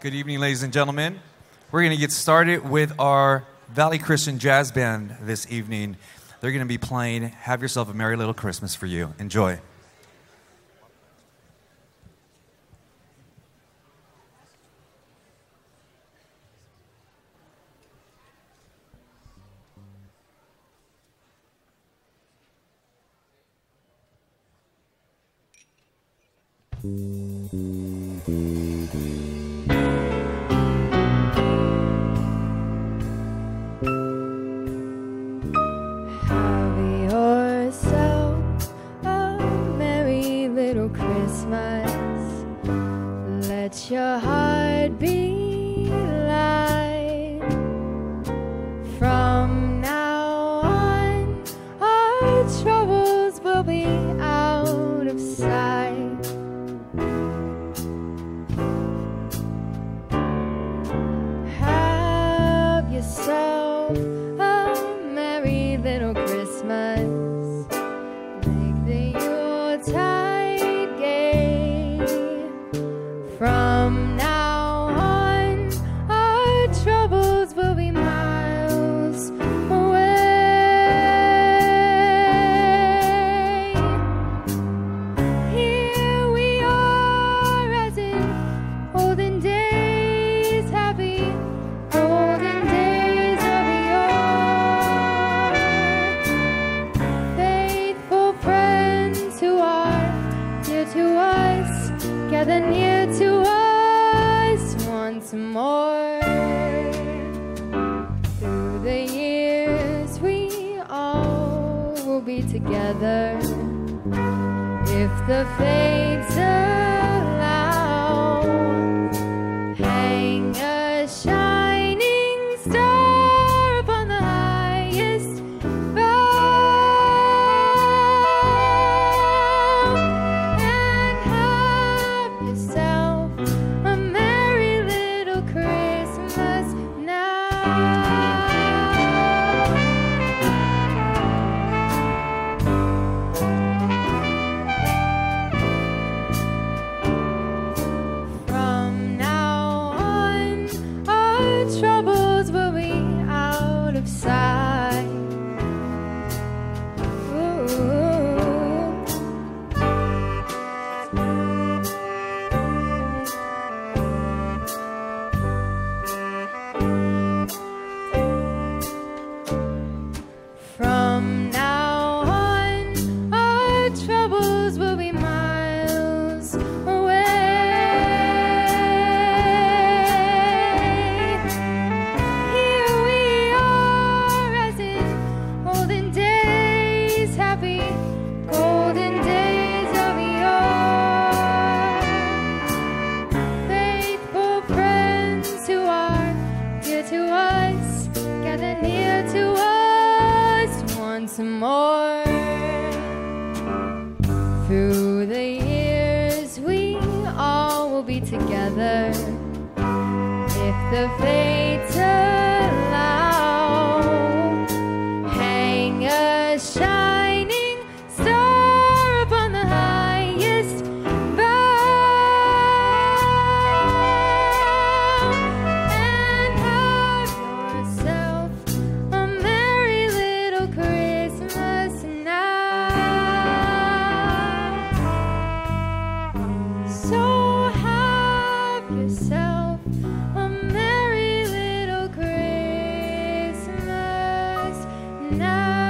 Good evening, ladies and gentlemen. We're going to get started with our Valley Christian Jazz Band this evening. They're going to be playing Have Yourself a Merry Little Christmas for you. Enjoy. Your heart be light. From now on, our troubles will be out of sight. Have yourself a merry little Christmas. Make the Yuletide gay. From now on, our troubles will be miles away. Here we are as in olden days, happy golden days of yore. Faithful friends who are dear to us, gather near to us once more. Through the years we all will be together, if the fates allow. Hang a shining star upon the highest bough, and have yourself a merry little Christmas now. From now on, our troubles will be out of sight. Ooh. From now on, our troubles will be miles away. Here we are as in olden days, happy golden days of yore. Faithful friends who are dear to us, gather near to us once more. Through the years we all will be together, if the fates allow. Hang a shining star upon the highest bough, and have yourself a merry little Christmas now. So have yourself a merry little Christmas now.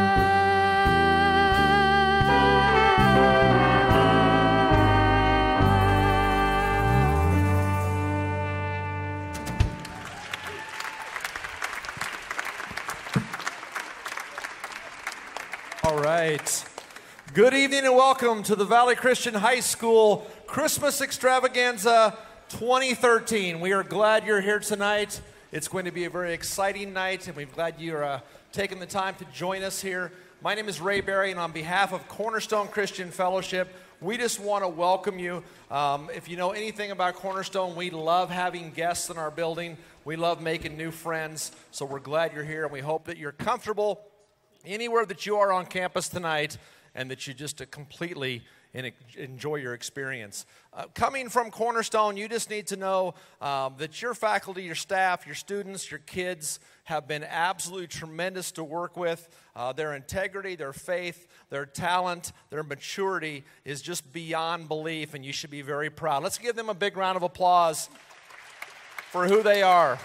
All right. Good evening and welcome to the Valley Christian High School Christmas Extravaganza 2013. We are glad you're here tonight. It's going to be a very exciting night, and we're glad you're taking the time to join us here. My name is Ray Berry, and on behalf of Cornerstone Christian Fellowship, we just want to welcome you. If you know anything about Cornerstone, we love having guests in our building. We love making new friends, so we're glad you're here, and we hope that you're comfortable anywhere that you are on campus tonight, and that you just completely and enjoy your experience. Coming from Cornerstone, you just need to know that your faculty, your staff, your students, your kids have been absolutely tremendous to work with. Their integrity, their faith, their talent, their maturity is just beyond belief, and you should be very proud. Let's give them a big round of applause for who they are.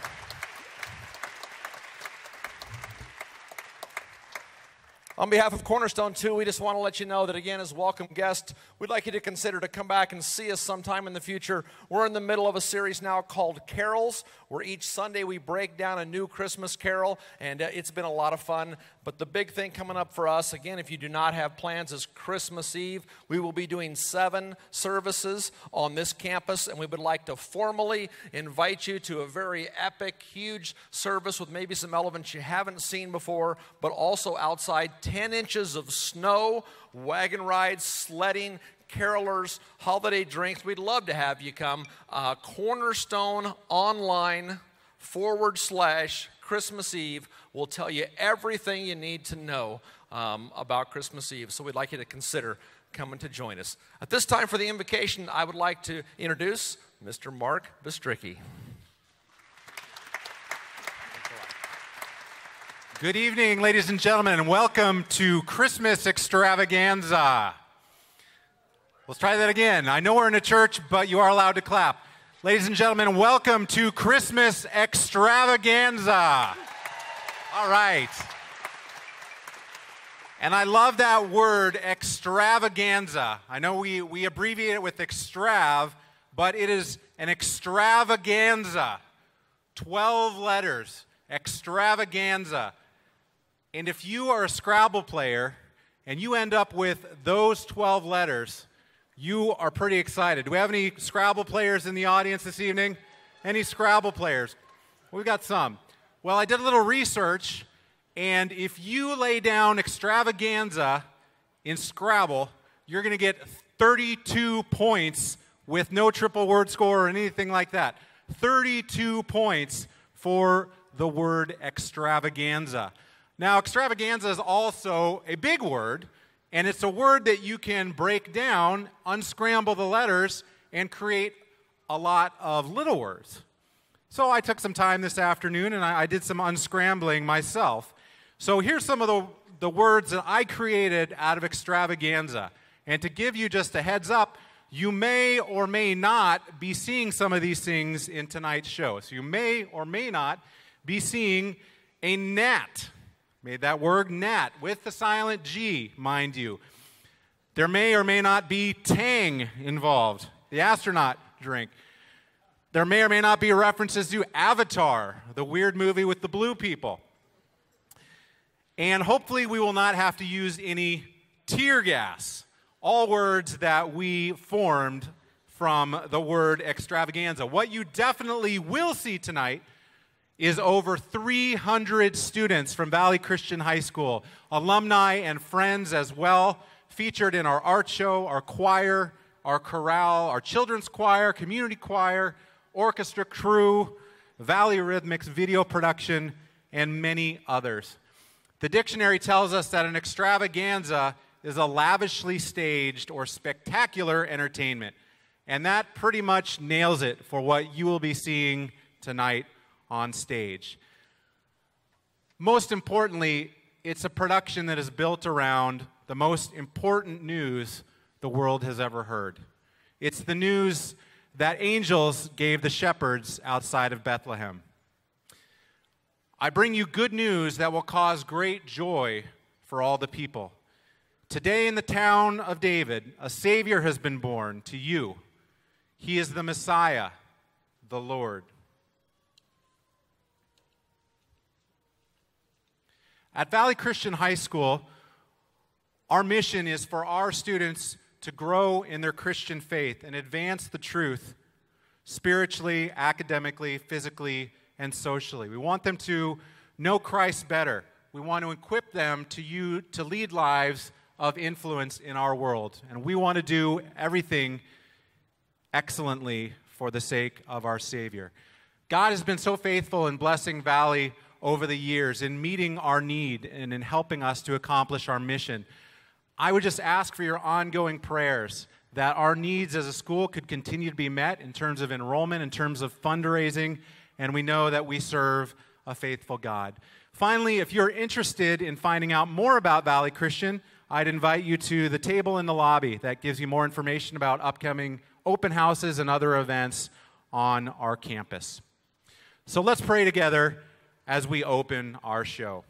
On behalf of Cornerstone 2, we just want to let you know that, again, as welcome guests, we'd like you to consider to come back and see us sometime in the future. We're in the middle of a series now called Carols, where each Sunday we break down a new Christmas carol, and it's been a lot of fun. But the big thing coming up for us, again, if you do not have plans, is Christmas Eve. We will be doing 7 services on this campus, and we would like to formally invite you to a very epic, huge service with maybe some elements you haven't seen before, but also outside 10 inches of snow, wagon rides, sledding, carolers, holiday drinks. We'd love to have you come. Cornerstone Online / Christmas Eve will tell you everything you need to know about Christmas Eve. So we'd like you to consider coming to join us. At this time for the invocation, I would like to introduce Mr. Mark Bystricki. Good evening, ladies and gentlemen, and welcome to Christmas Extravaganza. Let's try that again. I know we're in a church, but you are allowed to clap. Ladies and gentlemen, welcome to Christmas Extravaganza. All right. And I love that word, extravaganza. I know we abbreviate it with extrav, but it is an extravaganza. 12 letters, extravaganza. And if you are a Scrabble player and you end up with those 12 letters, you are pretty excited. Do we have any Scrabble players in the audience this evening? Any Scrabble players? We've got some. Well, I did a little research, and if you lay down extravaganza in Scrabble, you're going to get 32 points with no triple word score or anything like that. 32 points for the word extravaganza. Now, extravaganza is also a big word, and it's a word that you can break down, unscramble the letters, and create a lot of little words. So I took some time this afternoon, and I did some unscrambling myself. So here's some of the words that I created out of extravaganza. And to give you just a heads up, you may or may not be seeing some of these things in tonight's show. So you may or may not be seeing a gnat. Made that word gnat with the silent G, mind you. There may or may not be Tang involved, the astronaut drink. There may or may not be references to Avatar, the weird movie with the blue people. And hopefully we will not have to use any tear gas. All words that we formed from the word extravaganza. What you definitely will see tonight is over 300 students from Valley Christian High School, alumni and friends as well, featured in our art show, our choir, our chorale, our children's choir, community choir, orchestra crew, Valley Rhythmics video production, and many others. The dictionary tells us that an extravaganza is a lavishly staged or spectacular entertainment. And that pretty much nails it for what you will be seeing tonight on stage. Most importantly, it's a production that is built around the most important news the world has ever heard. It's the news that angels gave the shepherds outside of Bethlehem. I bring you good news that will cause great joy for all the people. Today in the town of David, a Savior has been born to you. He is the Messiah, the Lord. At Valley Christian High School, our mission is for our students to grow in their Christian faith and advance the truth spiritually, academically, physically, and socially. We want them to know Christ better. We want to equip them to lead lives of influence in our world. And we want to do everything excellently for the sake of our Savior. God has been so faithful in blessing Valley over the years, in meeting our need and in helping us to accomplish our mission. I would just ask for your ongoing prayers that our needs as a school could continue to be met in terms of enrollment, in terms of fundraising, and we know that we serve a faithful God. Finally, if you're interested in finding out more about Valley Christian, I'd invite you to the table in the lobby that gives you more information about upcoming open houses and other events on our campus. So let's pray together as we open our show.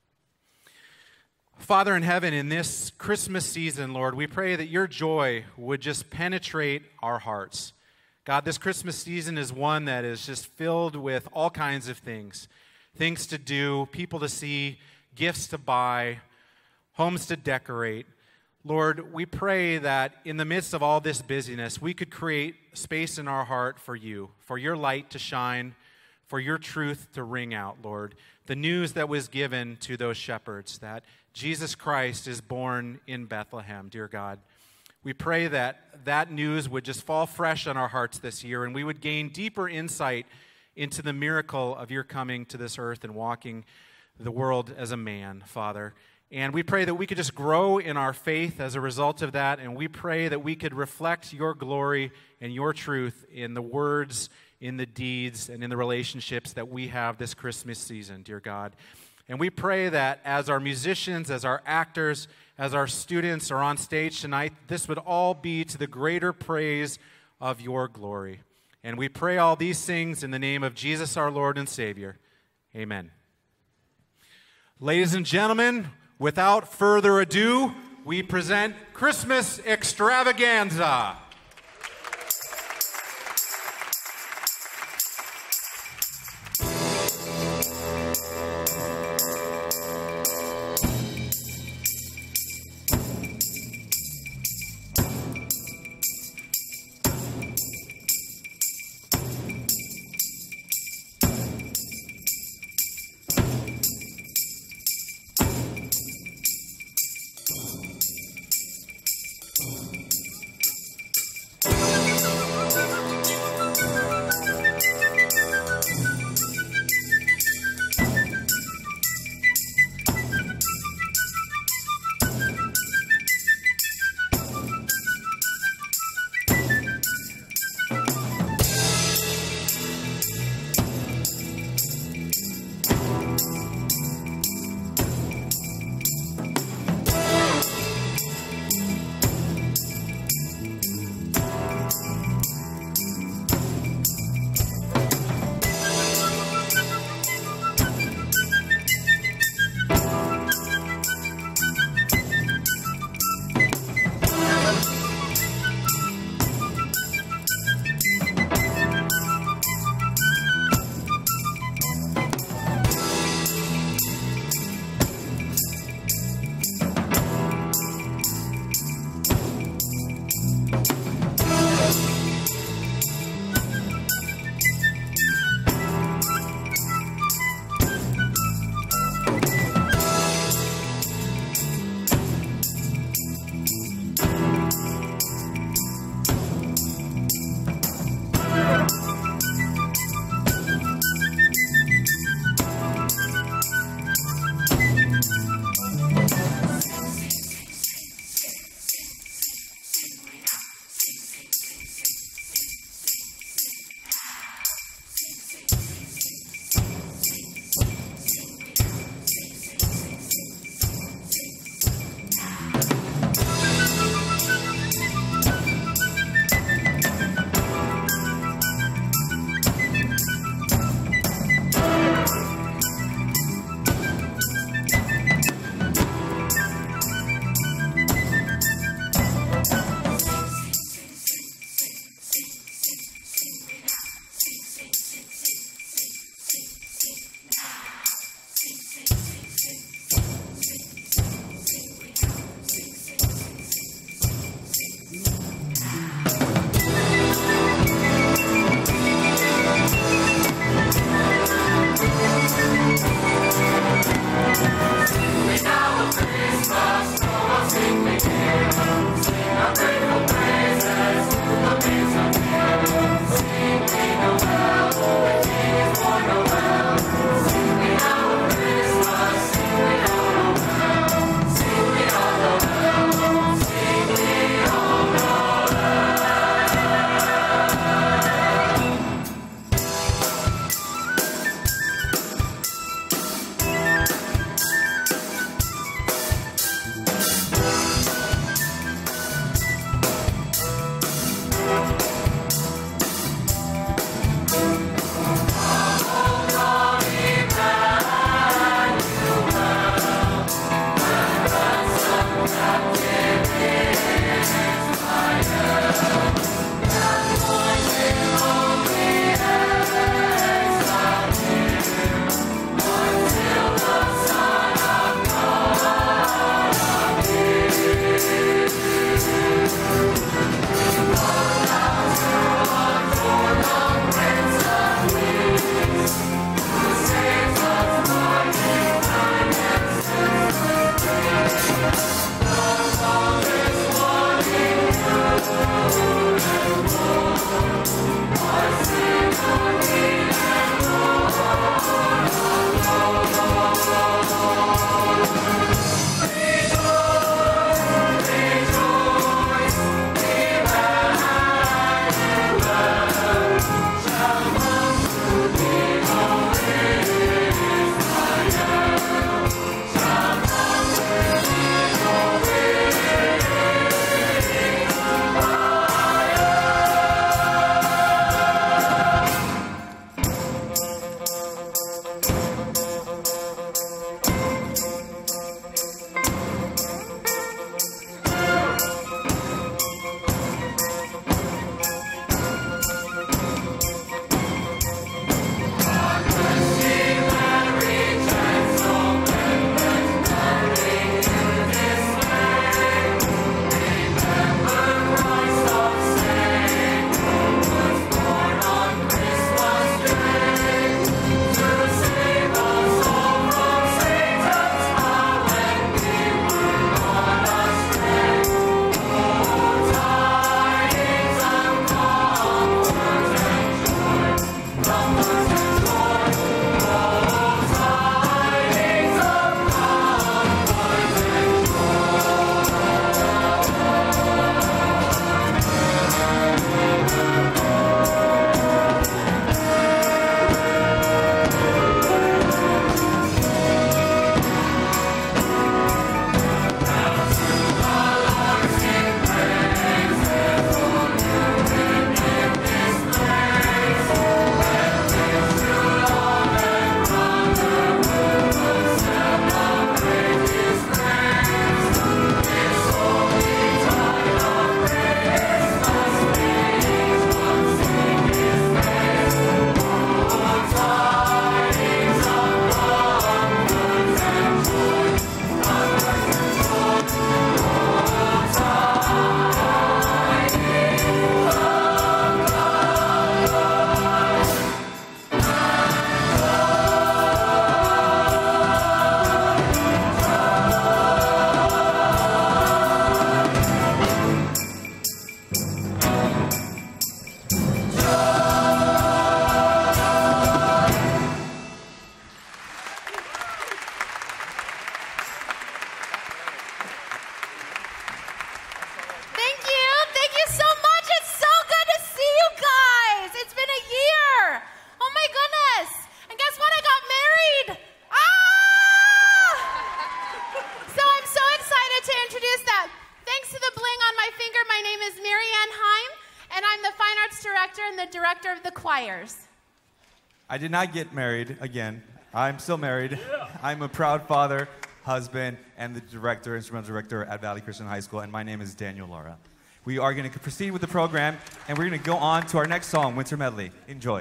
Father in heaven, in this Christmas season, Lord, we pray that your joy would just penetrate our hearts. God, this Christmas season is one that is just filled with all kinds of things. Things to do, people to see, gifts to buy, homes to decorate. Lord, we pray that in the midst of all this busyness, we could create space in our heart for you, for your light to shine, for your truth to ring out, Lord. The news that was given to those shepherds, that Jesus Christ is born in Bethlehem, dear God. We pray that that news would just fall fresh on our hearts this year, and we would gain deeper insight into the miracle of your coming to this earth and walking the world as a man, Father. And we pray that we could just grow in our faith as a result of that, and we pray that we could reflect your glory and your truth in the words, in the deeds, and in the relationships that we have this Christmas season, dear God. And we pray that as our musicians, as our actors, as our students are on stage tonight, this would all be to the greater praise of your glory. And we pray all these things in the name of Jesus, our Lord and Savior. Amen. Ladies and gentlemen, without further ado, we present Christmas Extravaganza. and the director of the choirs. I did not get married again. I'm still married. I'm a proud father, husband, and the instrumental director at Valley Christian High School, and my name is Daniel Lara. We are going to proceed with the program, and we're going to go on to our next song, Winter Medley. Enjoy.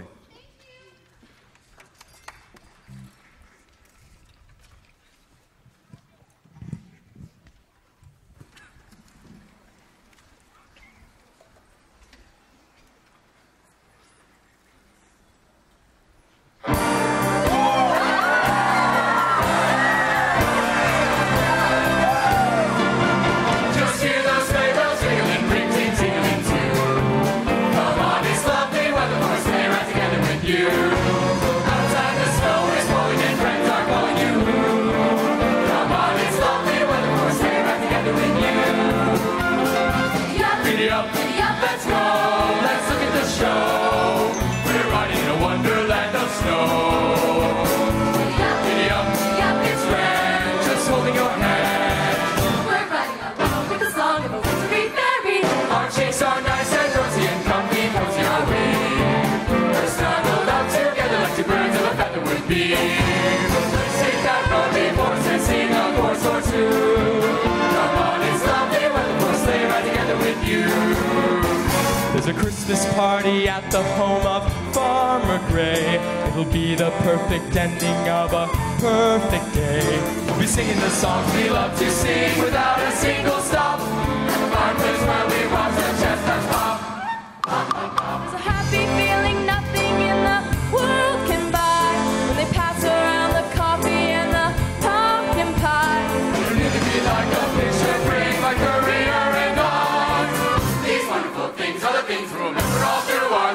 There's a Christmas party at the home of Farmer Gray. It'll be the perfect ending of a perfect day. We'll be singing the songs we love to sing without a single stop. And the farmers where we watch the chestnuts pop. There's a happy feeling nothing in the world can buy when they pass around the coffee and the pumpkin pie. It'll either be like a fish and bring my career and on. These wonderful things are the things we'll remember all through our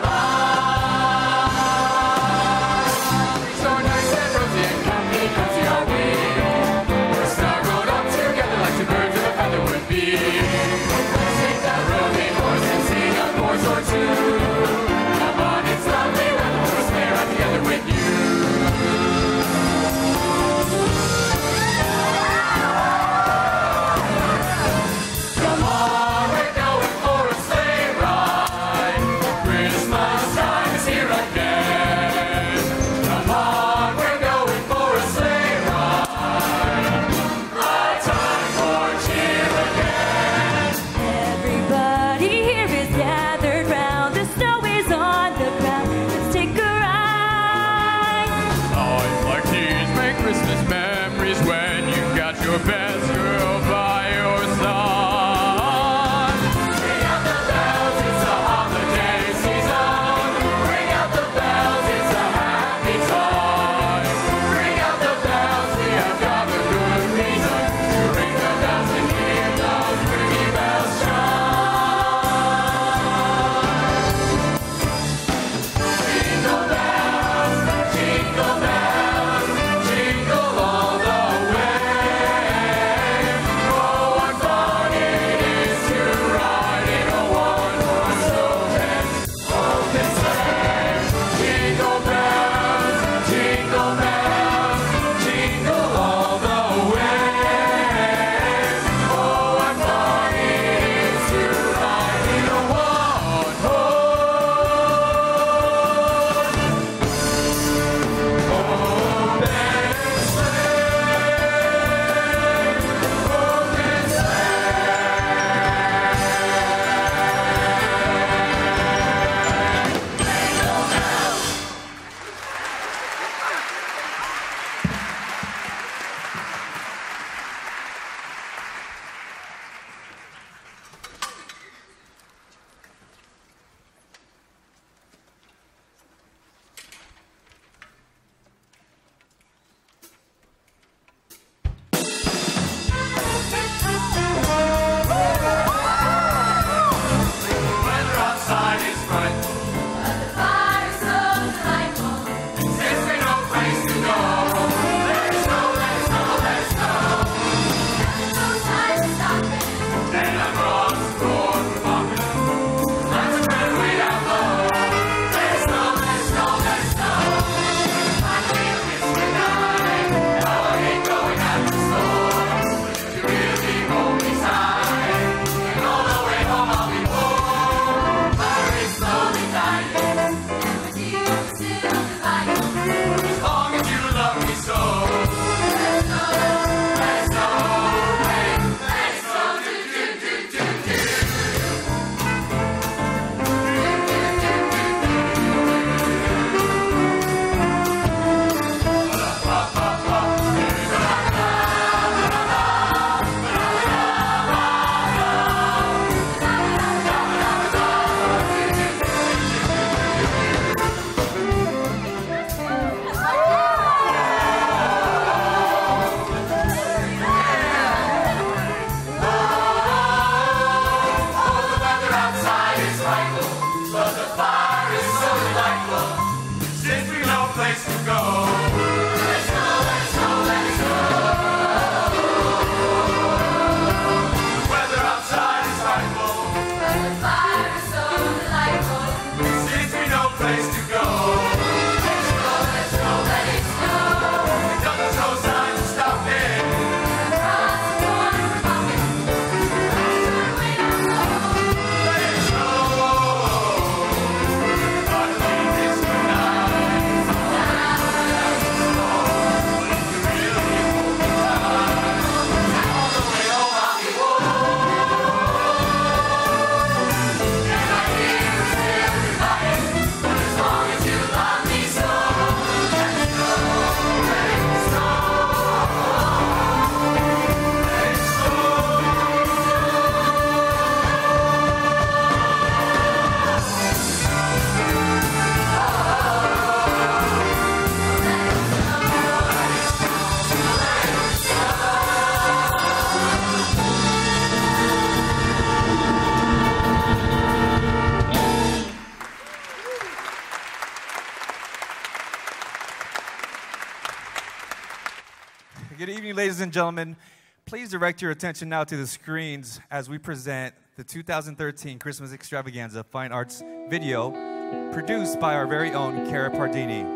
lives. So nice and rosy and comfy, cozy are we. We're snuggled up together like two birds of a feather would be. Let's take that rolling horse and sing a chorus or two. Come on, it's lovely when the first pair are together with you. Come on, we're going for a sleigh ride. Christmas time is here again. Come on, we're going for a sleigh ride. A time for cheer again. Everybody here is gathered round. The snow is on the ground. Let's take a ride. Times like these make Christmas memories when you've got your best girl by your side. Ring out the bells, it's the holiday season. Ring out the bells, it's a happy time. Ring out the bells, we have got a good reason to ring the bells and hear those pretty bells chime. Jingle bells, jingle all the way. you, ladies and gentlemen. Please direct your attention now to the screens as we present the 2013 Christmas Extravaganza Fine Arts video produced by our very own Cara Pardini.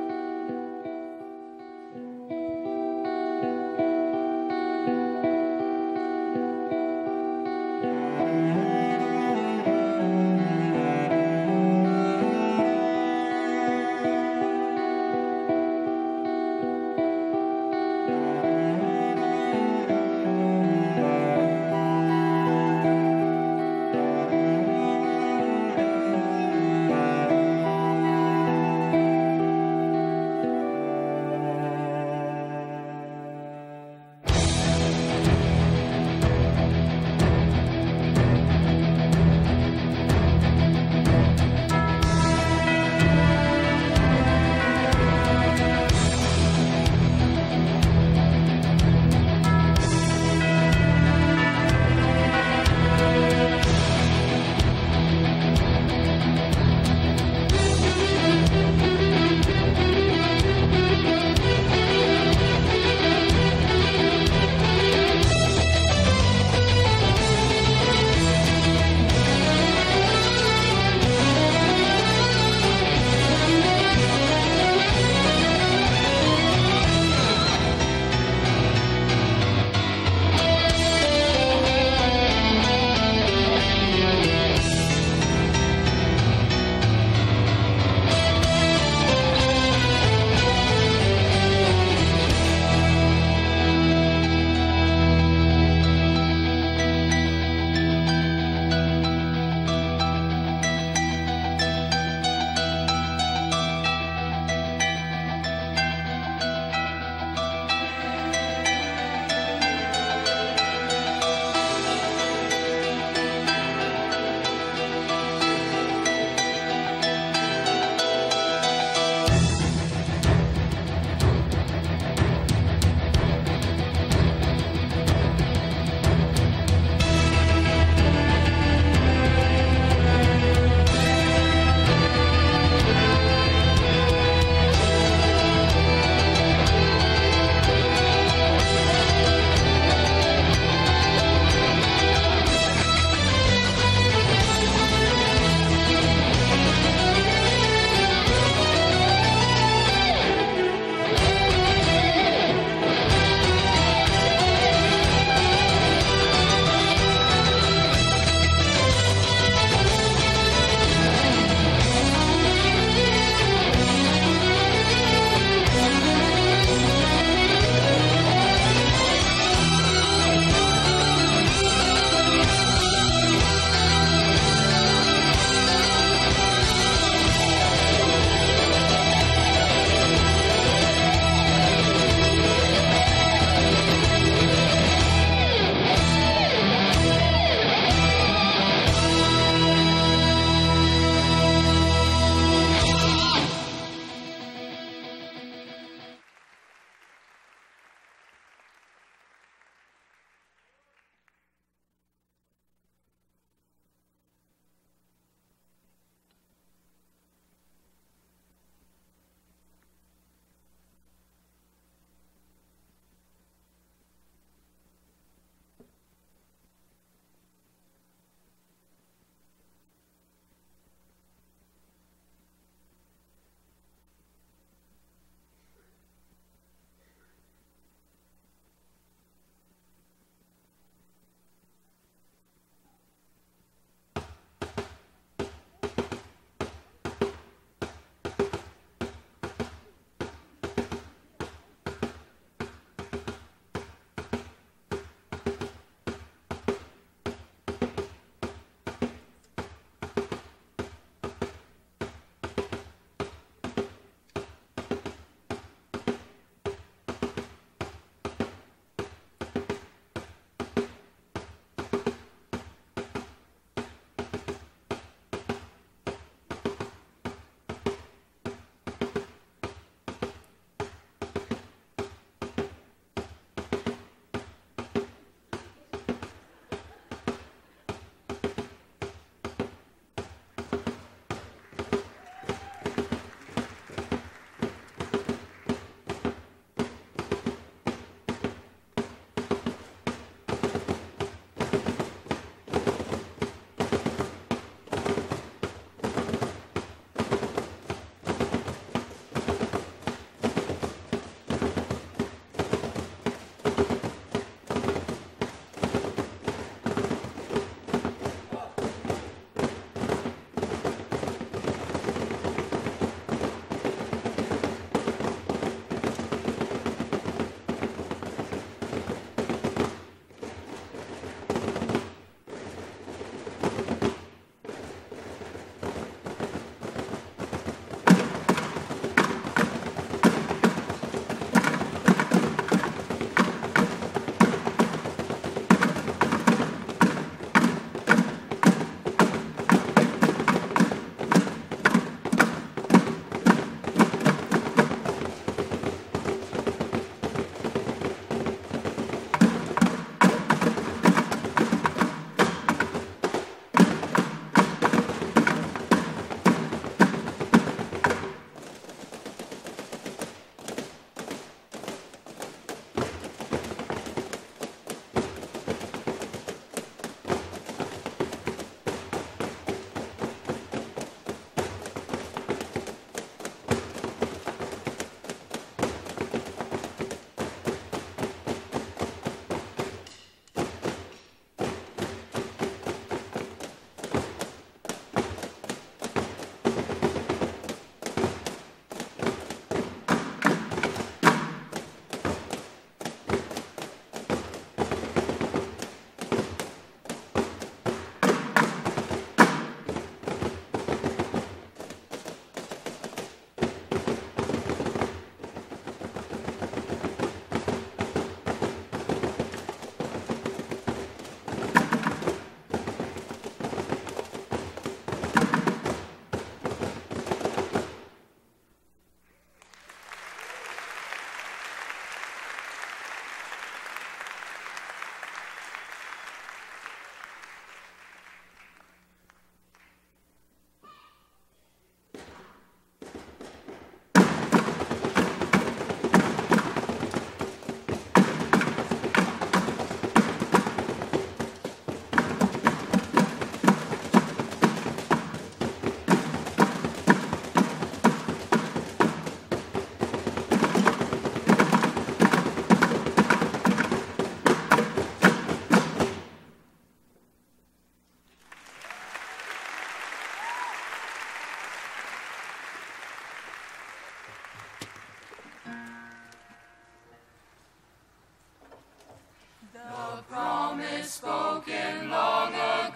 The promise spoken long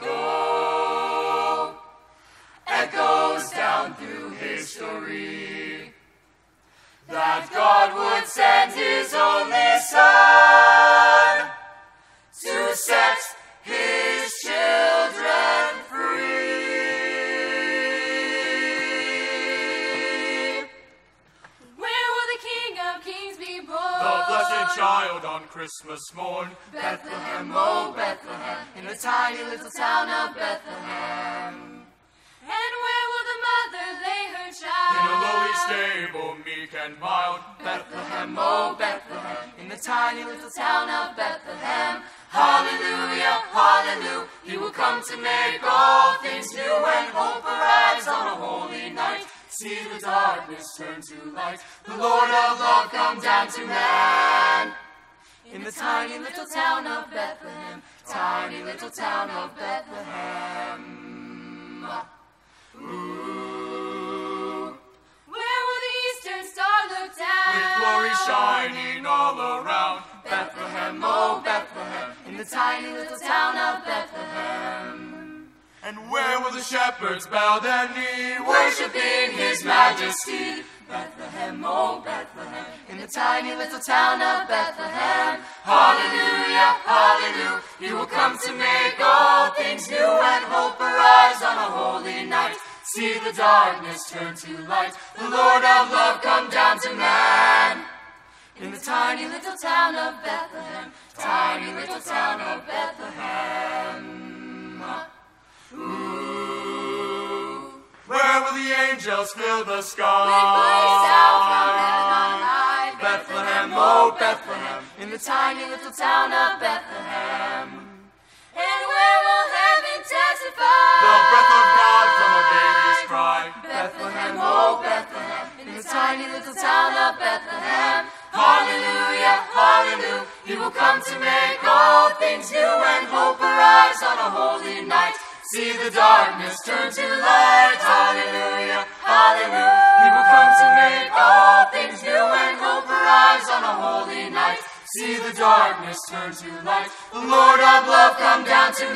ago echoes down through history, that God would send His only Son to set His children free. Where will the King of Kings be born? The blessed child on Christmas morn. Bethlehem, oh Bethlehem, in the tiny little town of Bethlehem. And where will the mother lay her child? In a lowly stable, meek and mild. Bethlehem, oh Bethlehem, in the tiny little town of Bethlehem. Hallelujah, hallelujah, He will come to make all things new, and hope arise on a holy night. See the darkness turn to light, the Lord of love come down to man. In the tiny little town of Bethlehem, tiny little town of Bethlehem. Ooh. Where will the eastern star look down? With glory shining all around. Bethlehem, oh Bethlehem, in the tiny little town of Bethlehem. And where will the shepherds bow their knee, Worshipping His majesty. Bethlehem, oh Bethlehem, in the tiny little town of Bethlehem. Hallelujah, hallelujah, He will come to make all things new, and hope arise on a holy night. See the darkness turn to light, the Lord of love come down to man. In the tiny little town of Bethlehem, tiny little town of Bethlehem. Ooh. where will the angels fill the sky? With glory sound from heaven on high. Bethlehem, oh Bethlehem, in the tiny little town of Bethlehem. And where will heaven testify? the breath of God from a baby's cry. Bethlehem, oh Bethlehem, in the tiny little town of Bethlehem. Hallelujah, hallelujah, He will come to make all things new, and hope arise on a holy night. See the darkness turn to light. Hallelujah, hallelujah, He will come to make all things new, and hope arise on a holy night. See the darkness turn to light. The Lord of love come down to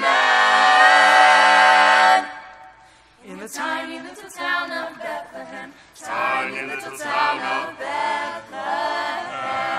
man. In the tiny little town of Bethlehem, tiny little town of Bethlehem.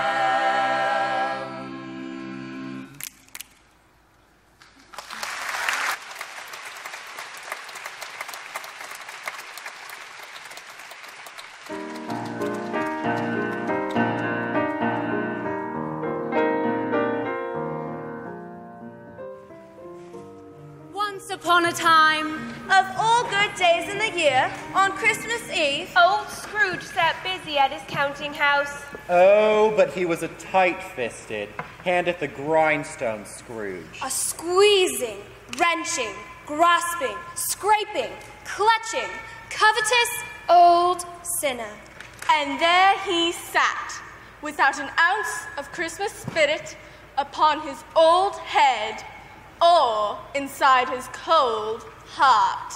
Once upon a time, Of all good days in the year, on Christmas Eve, old Scrooge sat busy at his counting house. Oh, but he was a tight-fisted, hand-at-the-grindstone Scrooge. a squeezing, wrenching, grasping, scraping, clutching, covetous old sinner. And there he sat, without an ounce of Christmas spirit upon his old head or inside his cold heart.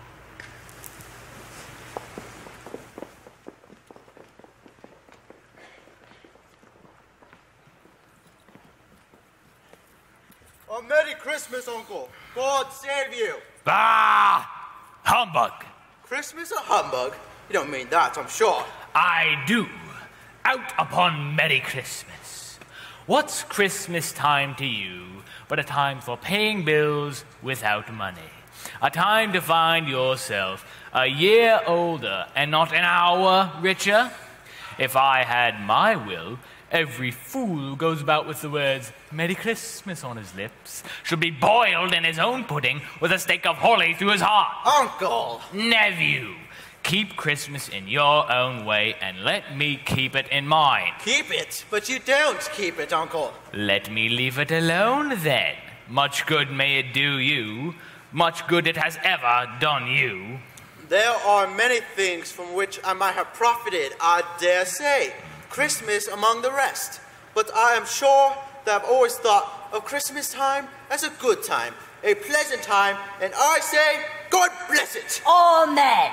Oh, Merry Christmas, Uncle. God save you. Bah! Humbug. Christmas a humbug? You don't mean that, I'm sure. I do. Out upon Merry Christmas. What's Christmas time to you but a time for paying bills without money? A time to find yourself a year older and not an hour richer? If I had my will, every fool who goes about with the words Merry Christmas on his lips should be boiled in his own pudding with a stake of holly through his heart. Uncle! Nephew, keep Christmas in your own way and let me keep it in mine. Keep it, but you don't keep it, Uncle. Let me leave it alone then. Much good may it do you. Much good it has ever done you. There are many things from which I might have profited, I dare say. Christmas among the rest. But I am sure that I've always thought of Christmas time as a good time, a pleasant time, and I say, God bless it! Amen.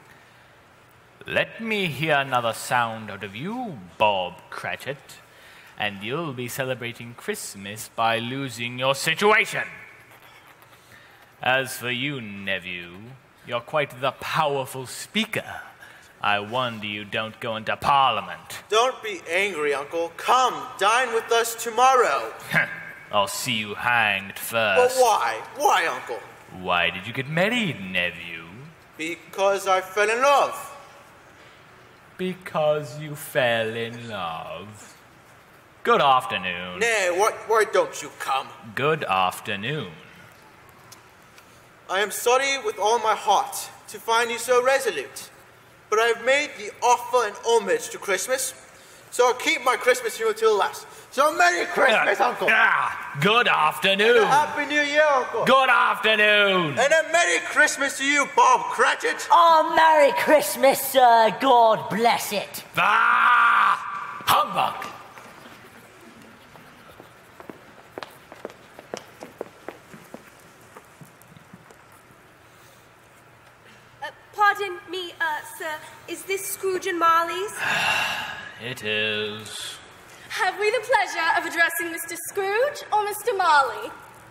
Let me hear another sound out of you, Bob Cratchit. and you'll be celebrating Christmas by losing your situation. As for you, nephew, you're quite the powerful speaker. I wonder you don't go into Parliament. Don't be angry, Uncle. Come, dine with us tomorrow. I'll see you hanged But first. why? Why, Uncle? Why did you get married, nephew? Because I fell in love. Because you fell in love. Good afternoon. Nay, why don't you come? Good afternoon. I am sorry with all my heart to find you so resolute, but I have made the offer and homage to Christmas, so I'll keep my Christmas humor till last. So Merry Christmas, Uncle! Good afternoon! And a Happy New Year, Uncle! Good afternoon! And a Merry Christmas to you, Bob Cratchit! Oh, Merry Christmas, sir! God bless it! Humbug! Pardon me, sir. Is this Scrooge and Marley's? It is. Have we the pleasure of addressing Mr. Scrooge or Mr. Marley?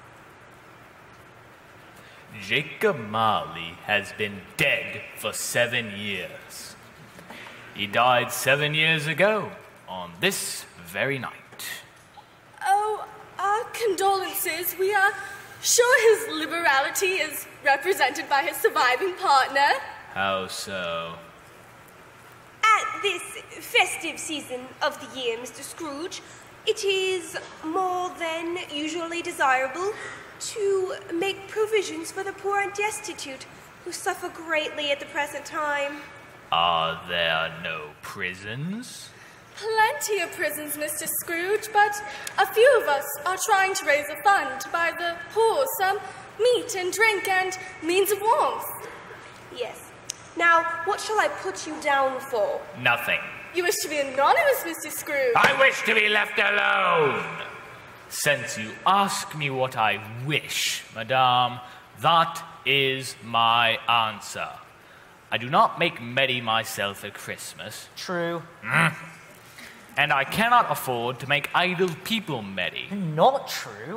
Jacob Marley has been dead for 7 years. He died 7 years ago on this very night. Oh, our condolences. We are sure his liberality is represented by his surviving partner. How so? At this festive season of the year, Mr. Scrooge, it is more than usually desirable to make provisions for the poor and destitute who suffer greatly at the present time. Are there no prisons? Plenty of prisons, Mr. Scrooge, but a few of us are trying to raise a fund to buy the poor some meat and drink and means of warmth. Yes. Now, what shall I put you down for? Nothing. You wish to be anonymous, Mr. Scrooge? I wish to be left alone. Since you ask me what I wish, madame, that is my answer. I do not make merry myself at Christmas. True. And I cannot afford to make idle people merry. Not true.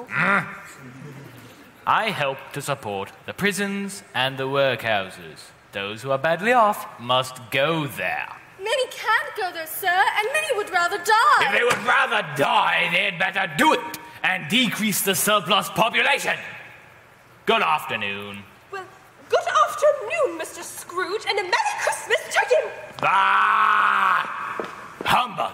I help to support the prisons and the workhouses. Those who are badly off must go there. Many can't go there, sir, and many would rather die. If they would rather die, they'd better do it and decrease the surplus population. Good afternoon. Well, good afternoon, Mr. Scrooge, and a Merry Christmas to you! Humbug!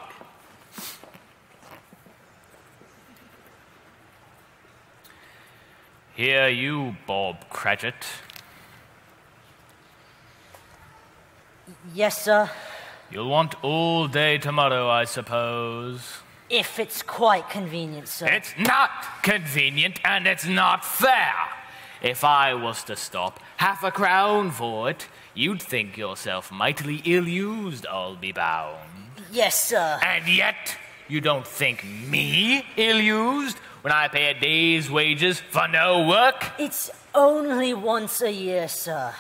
Here you, Bob Cratchit. Yes, sir. You'll want all day tomorrow, I suppose. If it's quite convenient, sir. It's not convenient and it's not fair. If I was to stop half a crown for it, you'd think yourself mightily ill-used, I'll be bound. Yes, sir. And yet, you don't think me ill-used when I pay a day's wages for no work? It's only once a year, sir.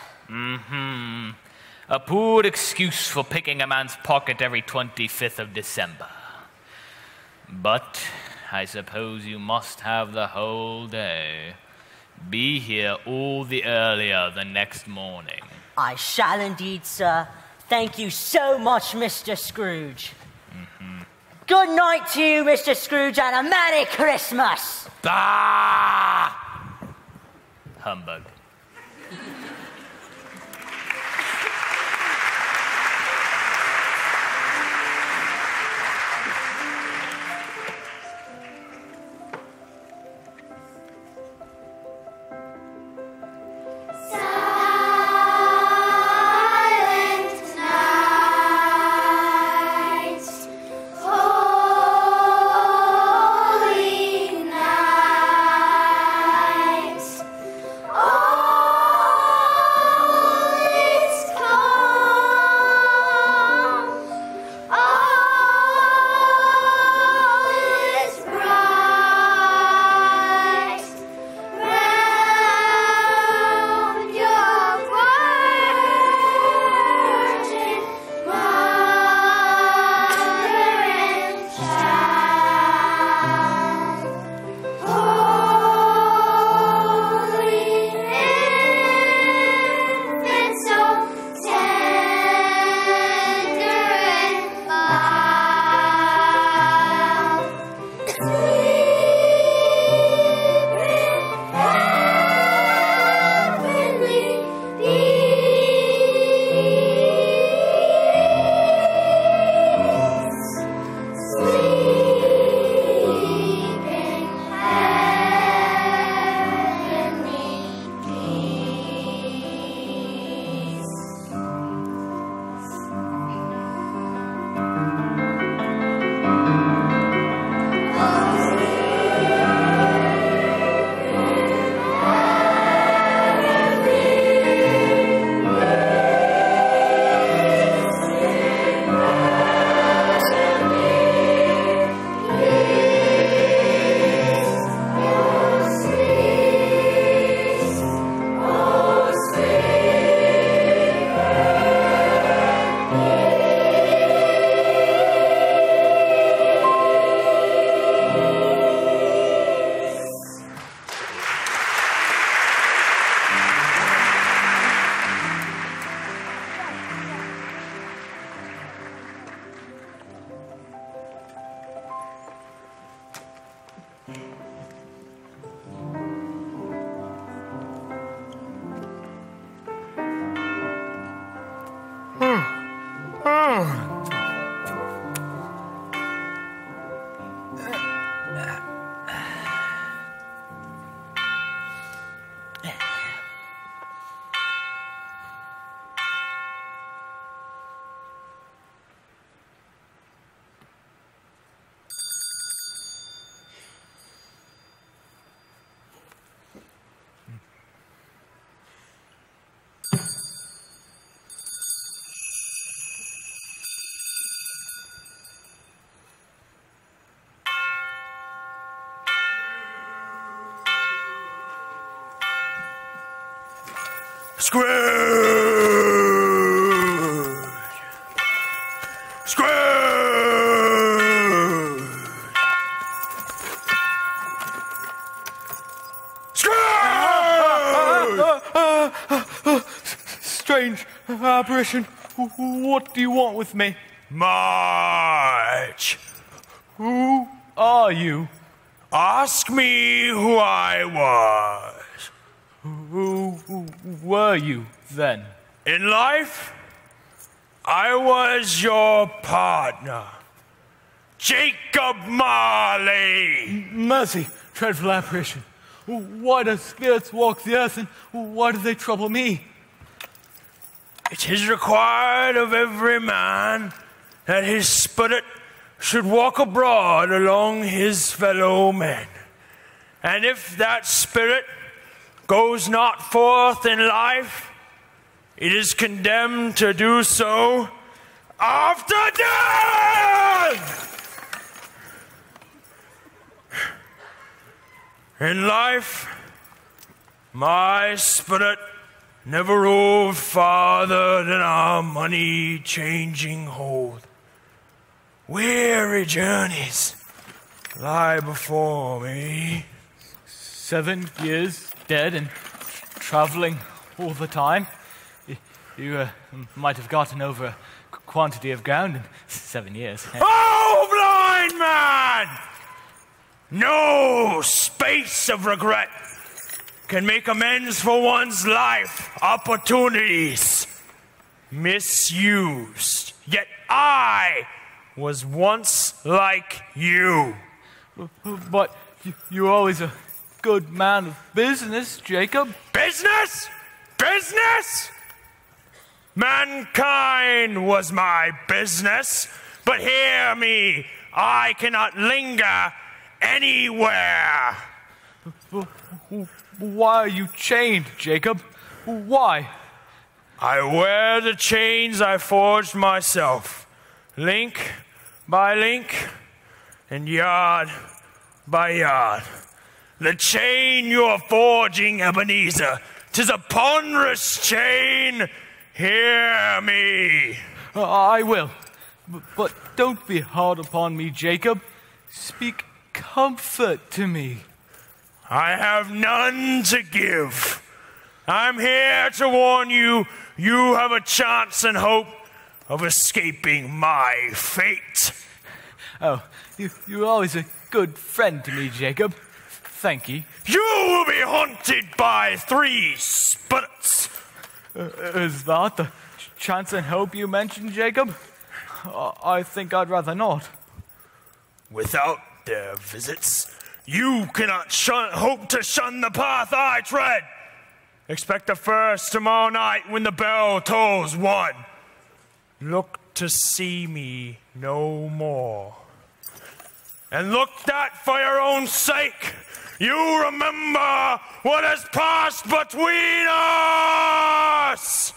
A poor excuse for picking a man's pocket every 25th of December. But I suppose you must have the whole day. Be here all the earlier the next morning. I shall indeed, sir. Thank you so much, Mr. Scrooge. Good night to you, Mr. Scrooge, and a Merry Christmas! Humbug. Holy night, Scrooge! Scrooge! Scrooge! Strange apparition. What do you want with me? March! Who are you? Ask me who I was. Who were you then? In life, I was your partner, Jacob Marley. Mercy, dreadful apparition. Why do spirits walk the earth and why do they trouble me? It is required of every man that his spirit should walk abroad along his fellow men. And if that spirit goes not forth in life, it is condemned to do so after death! In life, my spirit never roved farther than our money-changing hold. Weary journeys lie before me. 7 years dead and traveling all the time. You might have gotten over a quantity of ground in 7 years. Oh, blind man! No space of regret can make amends for one's life opportunities misused. Yet I was once like you. But you're always a good man of business, Jacob. Business? Business? Mankind was my business, but hear me, I cannot linger anywhere. Why are you chained, Jacob? Why? I wear the chains I forged myself, link by link and yard by yard. The chain you're forging, Ebenezer, 'tis a ponderous chain. Hear me. I will. But don't be hard upon me, Jacob. Speak comfort to me. I have none to give. I'm here to warn you, you have a chance and hope of escaping my fate. Oh, you're always a good friend to me, Jacob. Thank you. You will be haunted by 3 spirits. Is that the chance and hope you mentioned, Jacob? I think I'd rather not. Without their visits, you cannot hope to shun the path I tread. Expect the first tomorrow night when the bell tolls 1. Look to see me no more. And look that for your own sake, you remember what has passed between us!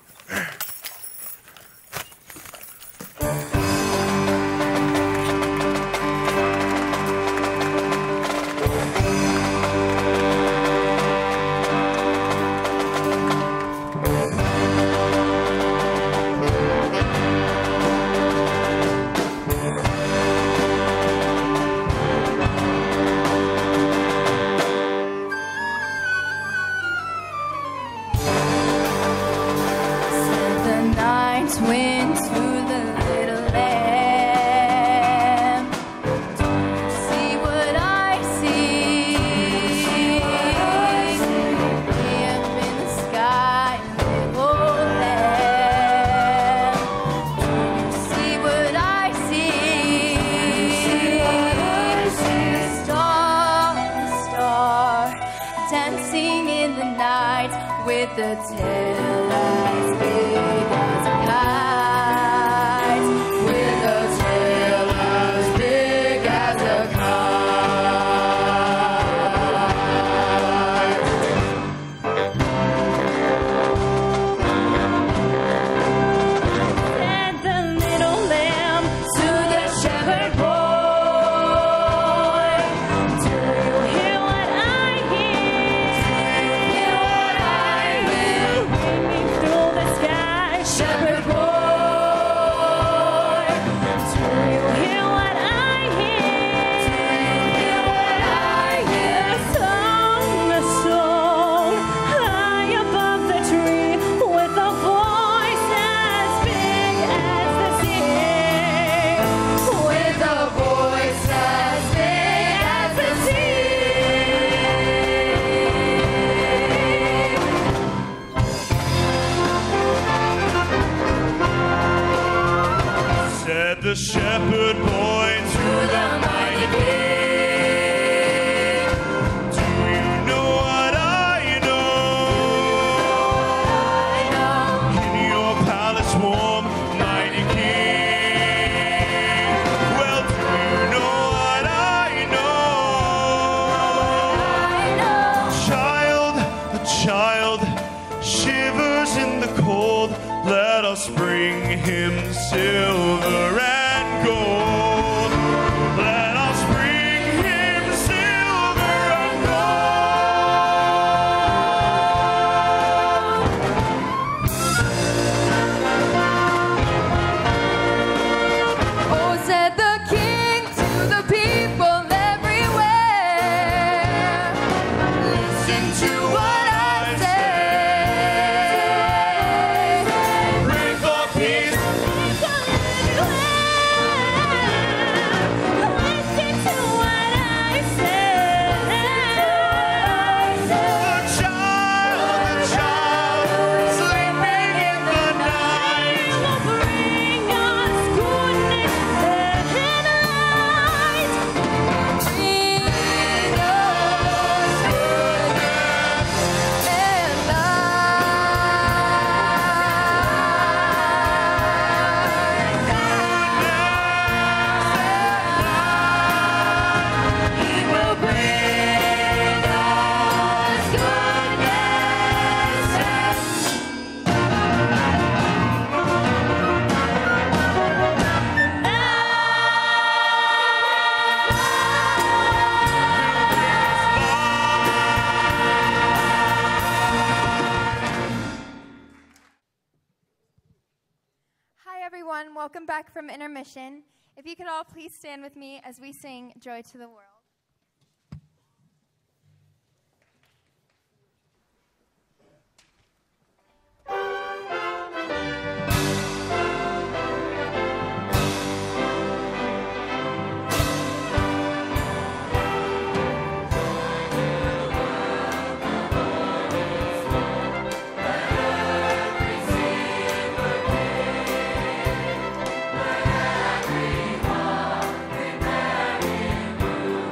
Went to the little lamb to see what I see. Way up in the sky, little lamb. Do you see what I see? The star, dancing in the night with the tail as big as a kite, with a tail as big as a Send the little lamb to the shepherd boy. Do you hear what I hear? Do you hear what I hear? the shepherd boy to the mighty king. Do you know what I know? In your palace warm, mighty king. Well, do you know what I know? Child, a child shivers in the cold. Let us bring him silver and gold. Let us bring him silver and Oh, said the king to the people everywhere. Listen to what I say. Pray for peace. Listen to what I say. The child, sleeping in the night. Will bring us goodness and light. Bring us goodness and light. He will bring us goodness and Hi, everyone. Welcome back from intermission. If you could all please stand with me as we sing Joy to the World. everyone be merry.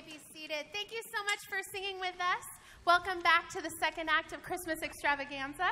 may be seated. Thank you so much for singing with us. Welcome back to the second act of Christmas Extravaganza.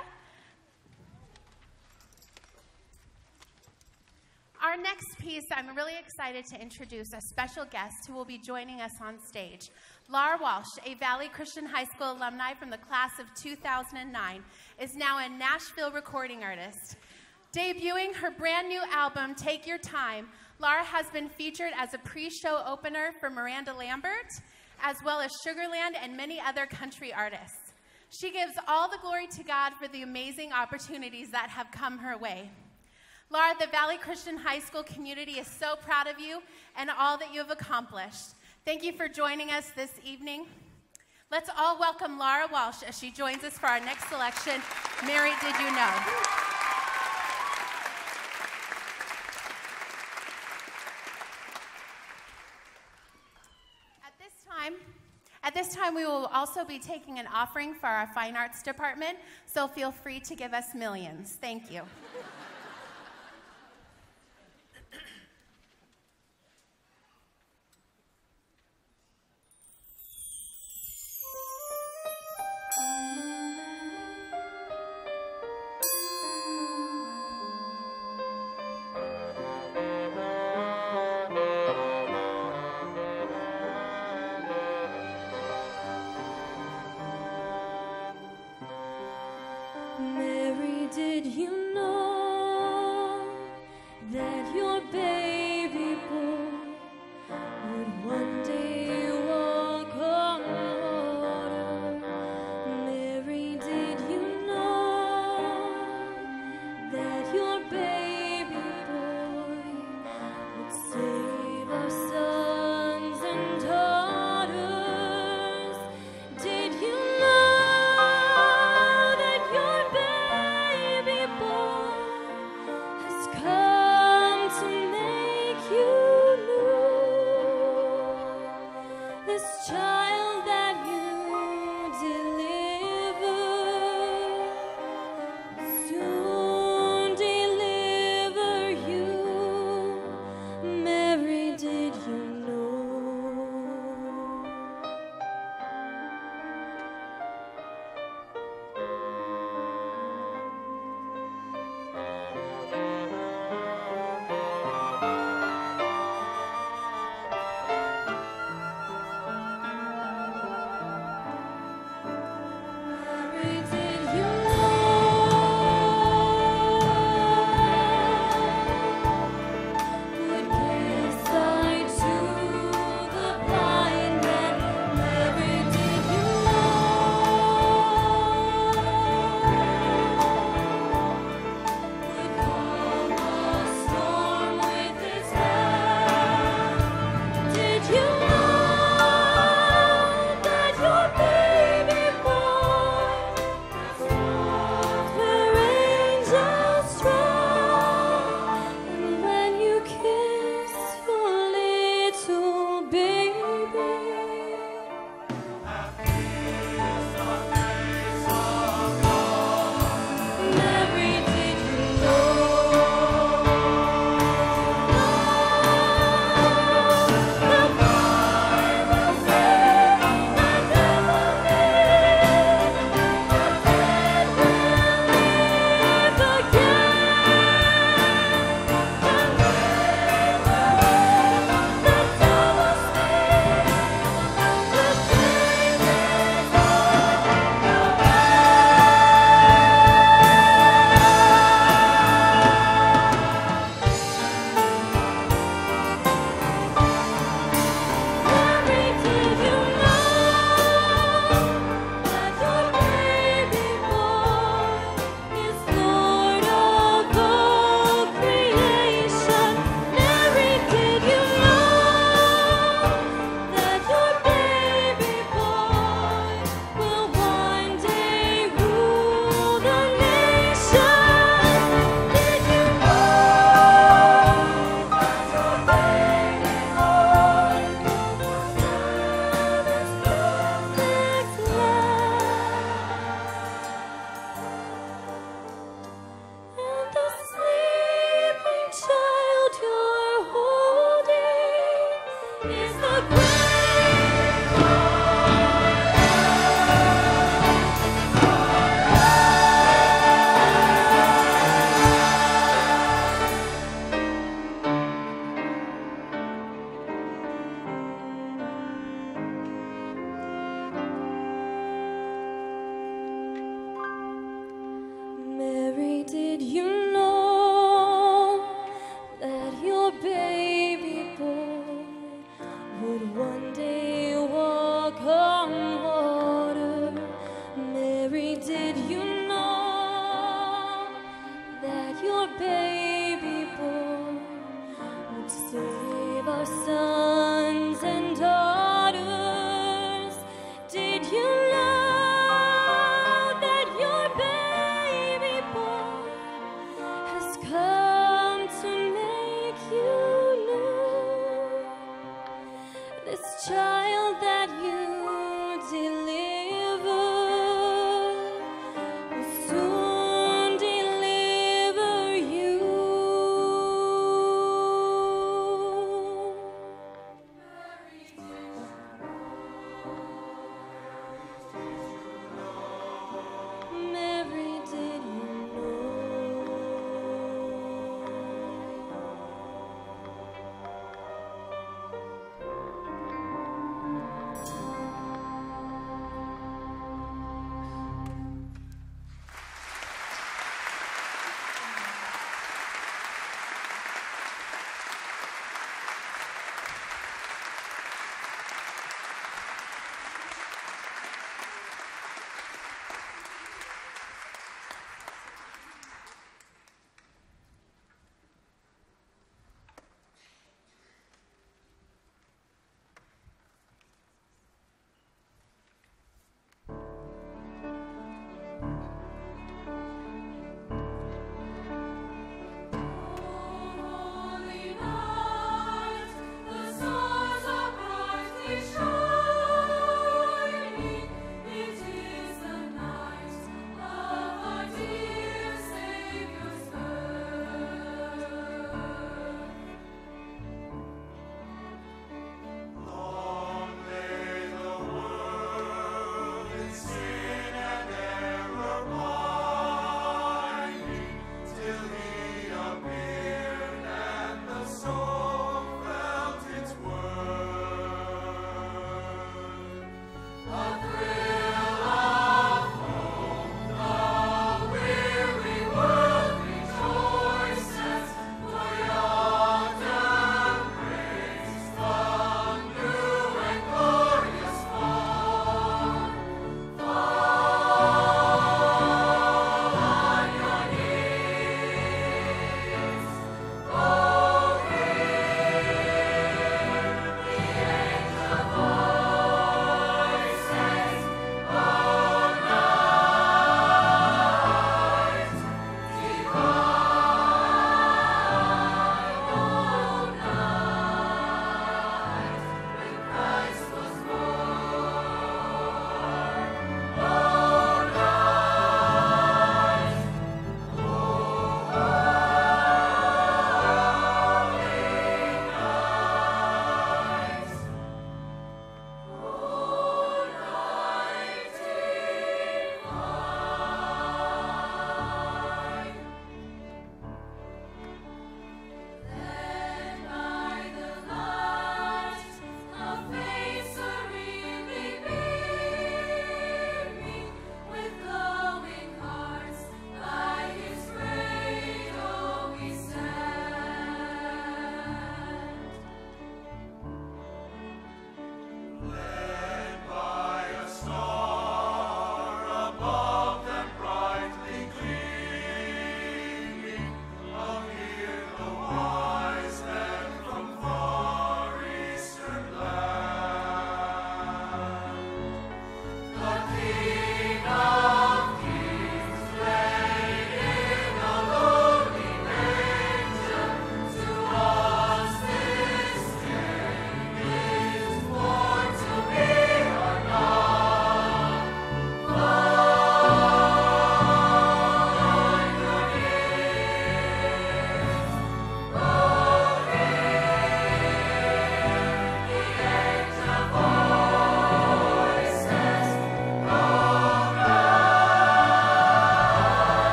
Our next piece, I'm really excited to introduce a special guest who will be joining us on stage. Laura Walsh, a Valley Christian High School alumni from the class of 2009, is now a Nashville recording artist. Debuting her brand new album, Take Your Time, Laura has been featured as a pre-show opener for Miranda Lambert, as well as Sugarland and many other country artists. She gives all the glory to God for the amazing opportunities that have come her way. Laura, the Valley Christian High School community is so proud of you and all that you have accomplished. Thank you for joining us this evening. Let's all welcome Laura Walsh as she joins us for our next selection, Mary Did You Know? At this time, we will also be taking an offering for our fine arts department, so feel free to give us millions. Thank you. Mary, did you know baby boy would save our sons and daughters. Did you know that your baby boy has come to make you new? This child that you deliver will soon deliver you.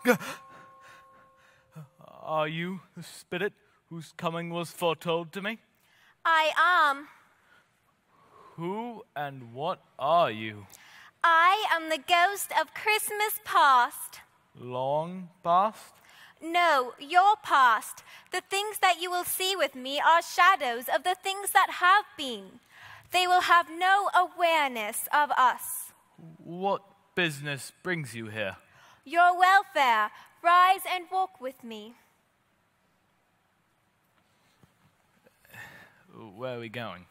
Are you the spirit whose coming was foretold to me? I am. Who and what are you? I am the ghost of Christmas past. Long past? No, your past. The things that you will see with me are shadows of the things that have been. They will have no awareness of us. What business brings you here? Your welfare. Rise and walk with me. Where are we going?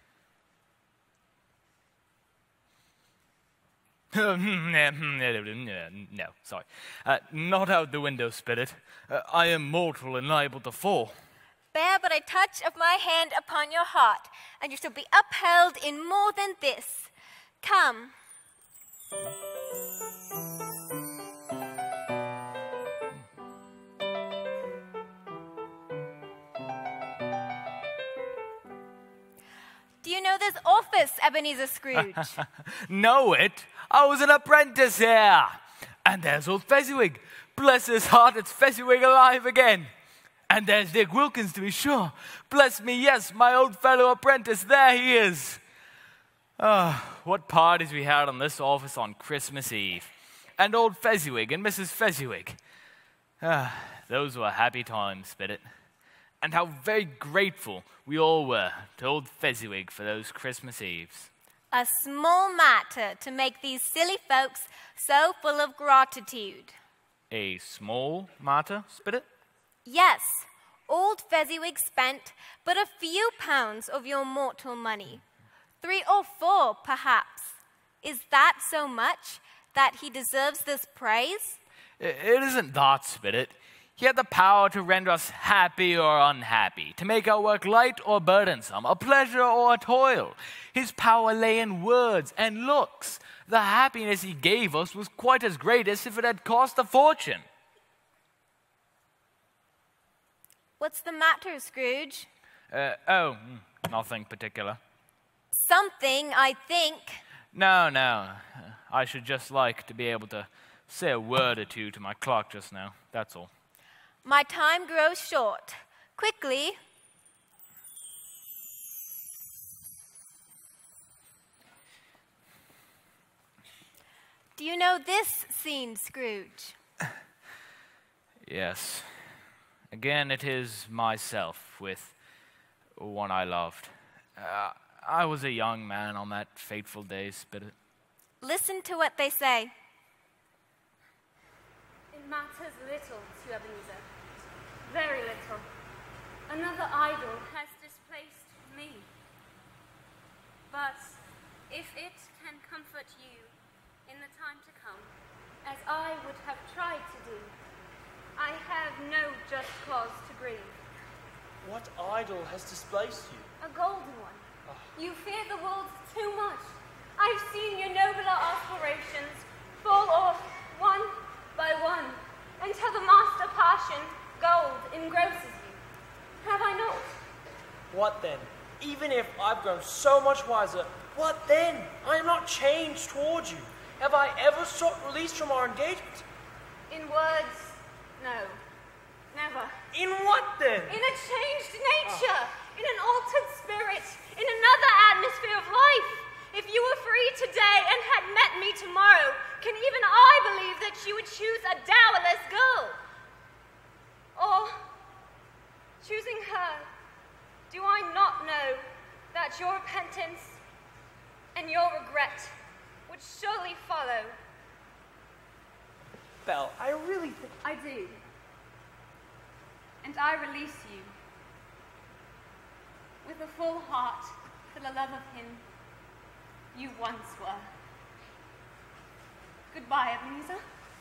No, sorry. Not out the window, spirit. I am mortal and liable to fall. Bear but a touch of my hand upon your heart, and you shall be upheld in more than this. Come. Do you know this office, Ebenezer Scrooge? Know it? I was an apprentice here. And there's old Fezziwig. Bless his heart, it's Fezziwig alive again. And there's Dick Wilkins, to be sure. Bless me, yes, my old fellow apprentice, there he is. What parties we had on this office on Christmas Eve. And old Fezziwig and Mrs. Fezziwig. Those were happy times, Spirit. And how very grateful we all were to old Fezziwig for those Christmas Eves. A small matter to make these silly folks so full of gratitude. A small matter, Spirit? Yes, old Fezziwig spent but a few pounds of your mortal money. 3 or 4, perhaps. Is that so much that he deserves this praise? It isn't that, Spirit. He had the power to render us happy or unhappy, to make our work light or burdensome, a pleasure or a toil. His power lay in words and looks. The happiness he gave us was quite as great as if it had cost a fortune. What's the matter, Scrooge? Nothing particular. Something, I think. No. I should just like to be able to say a word or two to my clock just now, that's all. My time grows short. Quickly. Do you know this scene, Scrooge? Yes. Again, it is myself with one I loved. I was a young man on that fateful day, Spirit. Listen to what they say. It matters little to Ebenezer. Very little. Another idol has displaced me. But if it can comfort you in the time to come, as I would have tried to do, I have no just cause to grieve. What idol has displaced you? A golden one. You fear the world too much. I've seen your nobler aspirations fall off one by one, until the master passion, gold, engrosses you. Have I not? What then? Even if I've grown so much wiser, what then? I am not changed towards you. Have I ever sought release from our engagement? In words, no. Never. In what then? In a changed nature, in an altered spirit, in another atmosphere of life. If you were free today and had met me tomorrow, can even I believe that you would choose a dowerless girl? Or, choosing her, do I not know that your repentance and your regret would surely follow? Belle, I really think... I do. And I release you with a full heart for the love of him you once were. Goodbye, Ebenezer.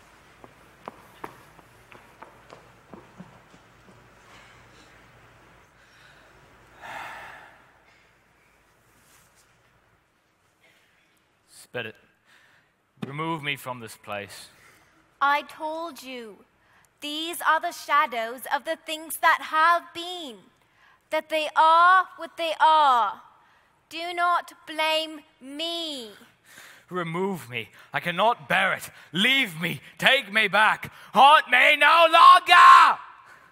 Spirit, remove me from this place. I told you, these are the shadows of the things that have been, that they are what they are. Do not blame me. Remove me. I cannot bear it. Leave me. Take me back. Haunt me no longer!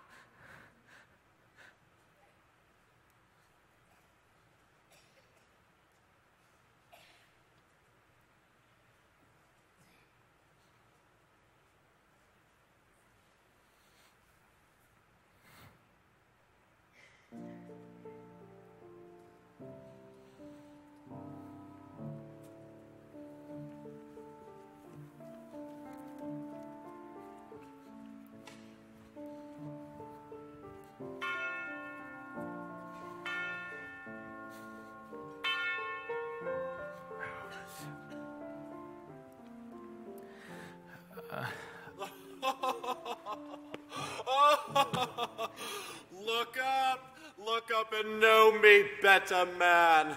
Look up and know me better, man.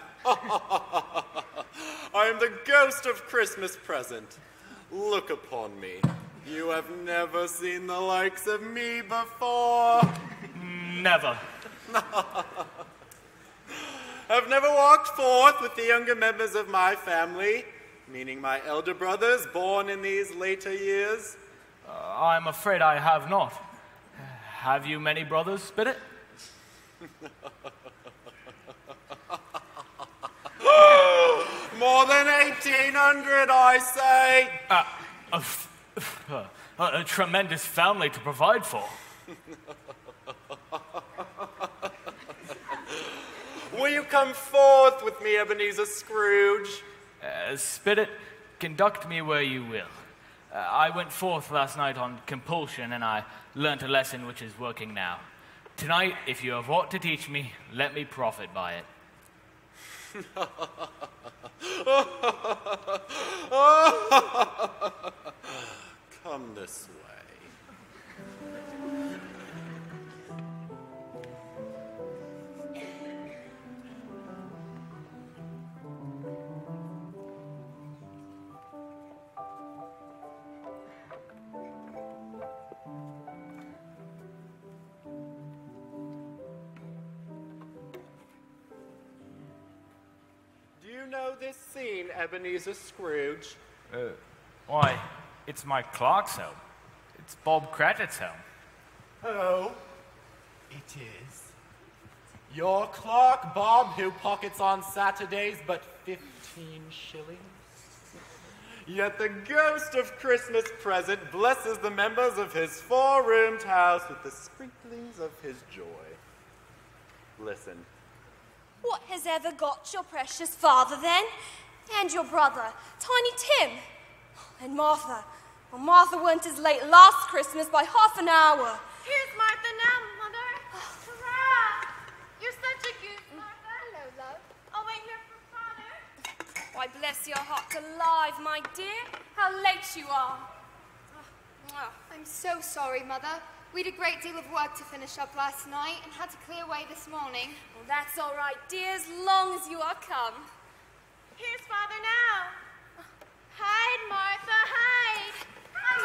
I am the ghost of Christmas present. Look upon me. You have never seen the likes of me before. Never. I've never walked forth with the younger members of my family, meaning my elder brothers born in these later years. I'm afraid I have not. Have you many brothers, Spirit? More than 1,800, I say. A tremendous family to provide for. Will you come forth with me, Ebenezer Scrooge? Spirit, conduct me where you will. I went forth last night on compulsion, and I learnt a lesson which is working now. Tonight, if you have aught to teach me, let me profit by it. Come this way. Know this scene, Ebenezer Scrooge? Why, it's my clerk's home. It's Bob Cratchit's home. Oh, it is. Your clerk, Bob, who pockets on Saturdays but 15 shillings? Yet the ghost of Christmas present blesses the members of his four-roomed house with the sprinklings of his joy. Listen. What has ever got your precious father, then? And your brother, Tiny Tim? And Martha? Well, Martha weren't as late last Christmas by half an hour. Here's Martha now, Mother. Hurrah! You're such a goose, Martha. Hello, love. I'll wait here for Father. Why, bless your heart alive, my dear. How late you are. I'm so sorry, Mother. We had a great deal of work to finish up last night and had to clear away this morning. Well, that's all right, dear, as long as you are come. Here's Father now. Hide, Martha, hide. I'm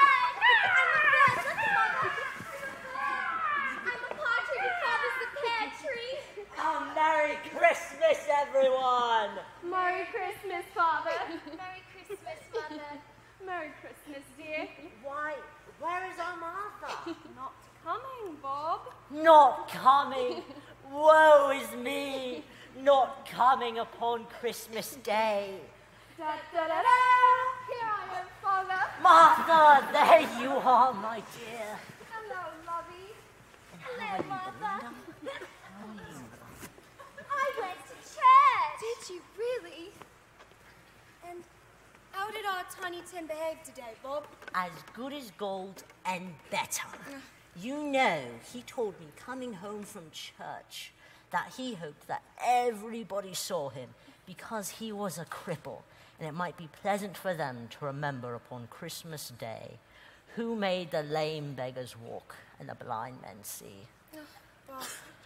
a partridge and Father's the pear tree. Oh, Merry Christmas, everyone! Merry Christmas, Father. Merry Christmas, Mother. Merry Christmas, dear. Why, where is our Martha? Not coming, Bob. Not coming. Woe is me. Not coming upon Christmas Day. Da da da da. Here I am, Father. Martha, there you are, my dear. Hello, lovey. Hello, Martha. I went to church. Did you really? And how did our Tiny Tim behave today, Bob? As good as gold and better. You know, he told me coming home from church that he hoped that everybody saw him because he was a cripple, and it might be pleasant for them to remember upon Christmas Day who made the lame beggars walk and the blind men see. Bob.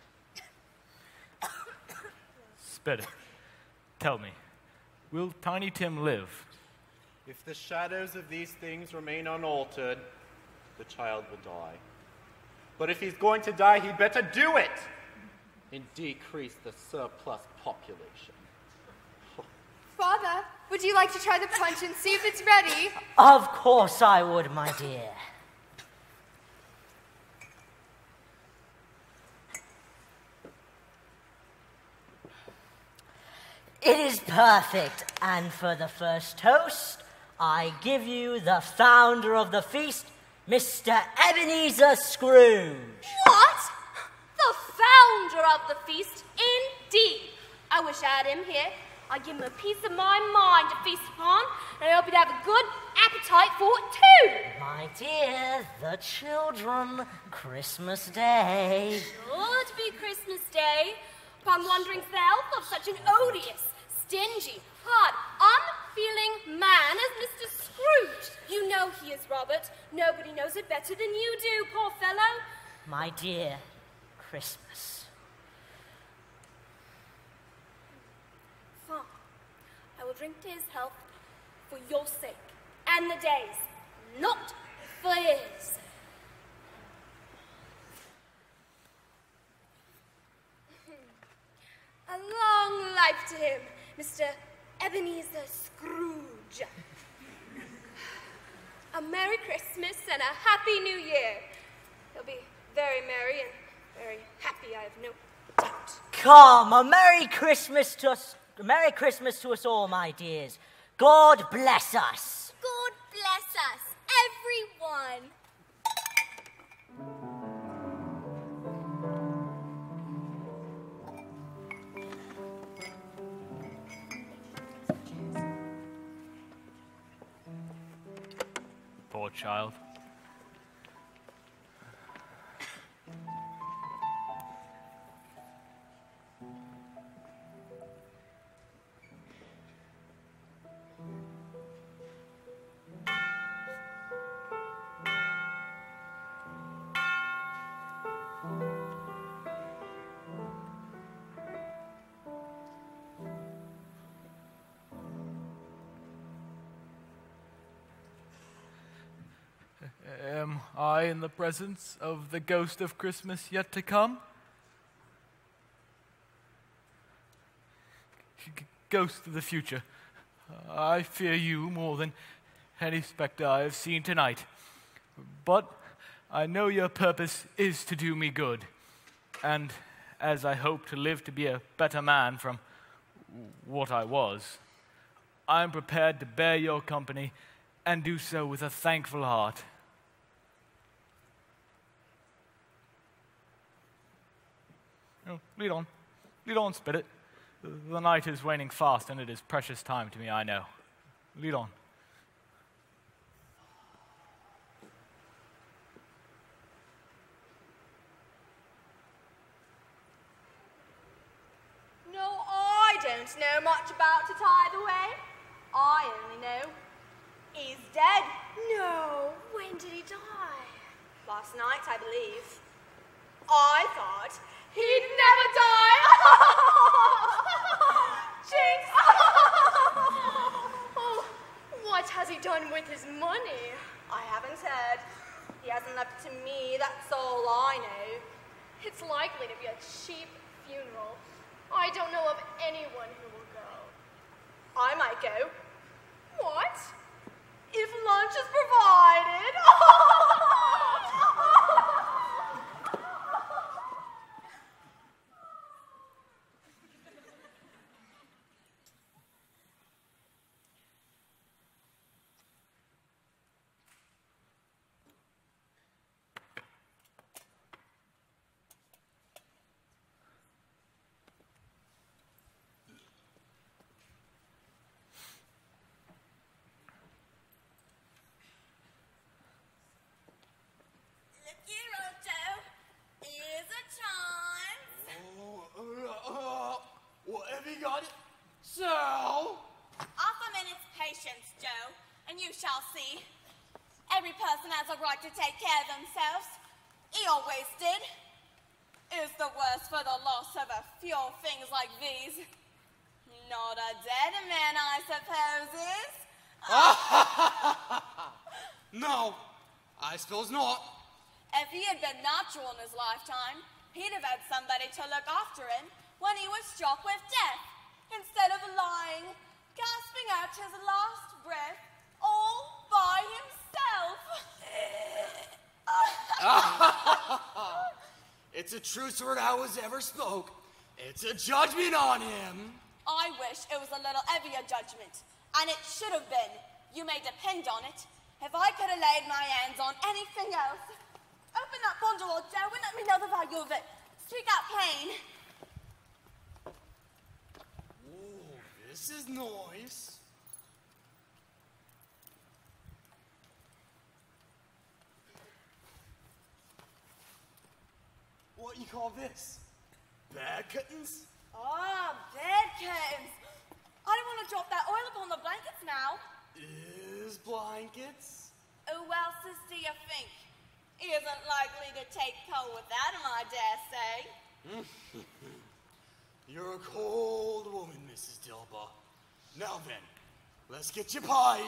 Spirit, tell me, will Tiny Tim live? If the shadows of these things remain unaltered, the child will die. But if he's going to die, he'd better do it and decrease the surplus population. Father, would you like to try the punch and see if it's ready? Of course I would, my dear. It is perfect, and for the first toast, I give you the founder of the feast, Mr. Ebenezer Scrooge. What? The founder of the feast, indeed. I wish I had him here. I'd give him a piece of my mind to feast upon, and I hope he'd have a good appetite for it too. My dear, the children, Christmas Day. Should be Christmas Day, upon wondering for the health of such an odious, stingy, hard, unfeeling man as Mr. Scrooge. You know he is, Robert. Nobody knows it better than you do, poor fellow. My dear, Christmas. Fine. I will drink to his health for your sake and the day's, not for his. A long life to him, Mr. Ebenezer Scrooge. A Merry Christmas and a Happy New Year. He'll be very merry and very happy, I have no doubt. Come, a Merry Christmas to us. Merry Christmas to us all, my dears. God bless us. God bless us, everyone. Poor child. Am I in the presence of the ghost of Christmas yet to come? Ghost of the future, I fear you more than any specter I have seen tonight. But I know your purpose is to do me good, and as I hope to live to be a better man from what I was, I am prepared to bear your company and do so with a thankful heart. Oh, lead on, Spirit. The night is waning fast, and it is precious time to me, I know. Lead on. No, I don't know much about it either way. I only know he's dead. No, when did he die? Last night, I believe. I thought he'd never die. Jinx! Oh, what has he done with his money? I haven't heard. He hasn't left it to me, that's all I know. It's likely to be a cheap funeral. I don't know of anyone who will go. I might go. What? If lunch is provided. What have you got? So? Offer a minute's patience, Joe, and you shall see. Every person has a right to take care of themselves. He always did. Is the worse for the loss of a few things like these. Not a dead man, I suppose, is? No, I suppose not. If he had been natural in his lifetime, he'd have had somebody to look after him when he was struck with death, instead of lying, gasping breathing out his last breath all by himself. It's a truest word I was ever spoke. It's a judgment on him. I wish it was a little heavier judgment, and it should have been. You may depend on it. If I could have laid my hands on anything else, open that bundle, old Joe, and let me know the value of it. Speak out plain. Ooh, this is nice. What you call this? Bed curtains? Ah, bed curtains. I don't want to drop that oil upon the blankets now. Is blankets? Who else do you think? He isn't likely to take cold without him, I dare say. You're a cold woman, Mrs. Dilba. Now then, let's get you pied.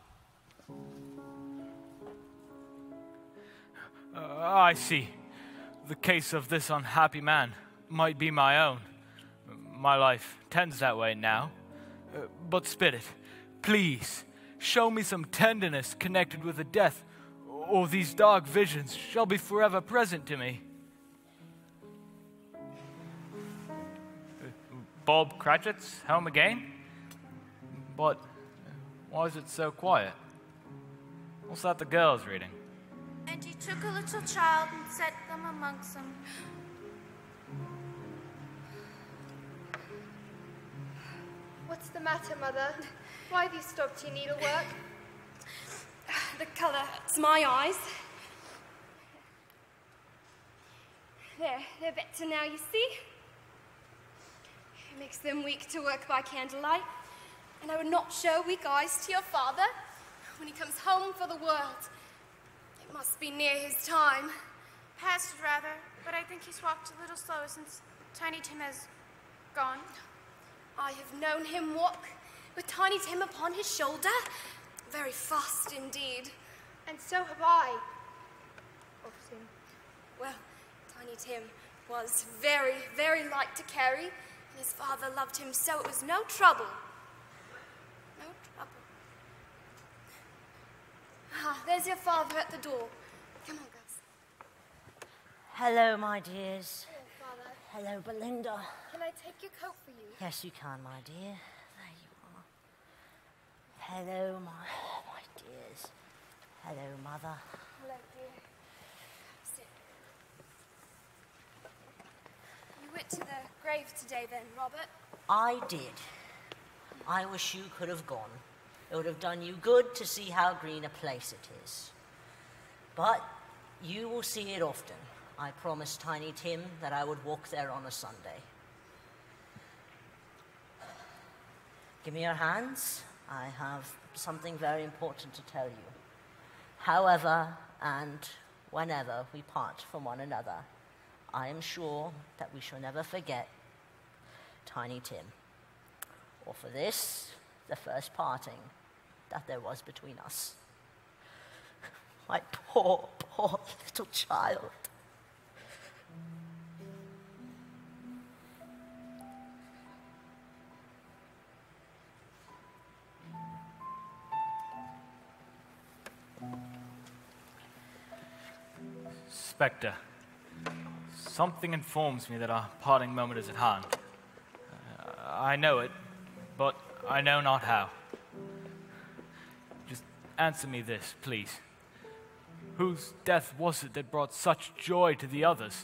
I see. The case of this unhappy man might be my own. My life tends that way now. But Spirit, please, show me some tenderness connected with the death, or these dark visions shall be forever present to me. Bob Cratchit's home again? But why is it so quiet? What's that the girl's reading? And he took a little child and set them amongst them. What's the matter, Mother? Why have you stopped your needlework? The colour, it's my eyes. They're better now, you see. It makes them weak to work by candlelight. And I would not show weak eyes to your father when he comes home for the world. It must be near his time. Past, rather, but I think he's walked a little slower since Tiny Tim has gone. I have known him walk with Tiny Tim upon his shoulder. Very fast indeed. And so have I. Often. Well, Tiny Tim was very, very light to carry, and his father loved him so it was no trouble. No trouble. Ah, there's your father at the door. Come on, girls. Hello, my dears. Hello, Father. Hello, Belinda. Can I take your coat for you? Yes, you can, my dear. There you are. Hello, my dears. Hello, Mother. Hello, dear. Sit. You went to the grave today then, Robert? I did. I wish you could have gone. It would have done you good to see how green a place it is. But you will see it often. I promised Tiny Tim that I would walk there on a Sunday. Give me your hands. I have something very important to tell you. However and whenever we part from one another, I am sure that we shall never forget Tiny Tim, or for this, the first parting that there was between us. My poor, poor little child. Spectre, something informs me that our parting moment is at hand. I know it, but I know not how. Just answer me this, please. Whose death was it that brought such joy to the others?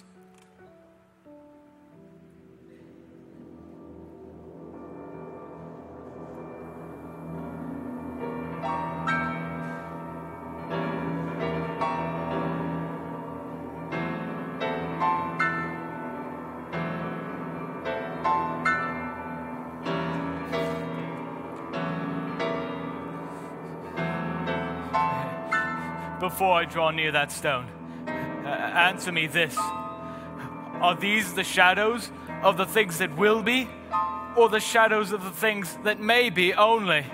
Before I draw near that stone, answer me this. Are these the shadows of the things that will be, or the shadows of the things that may be only?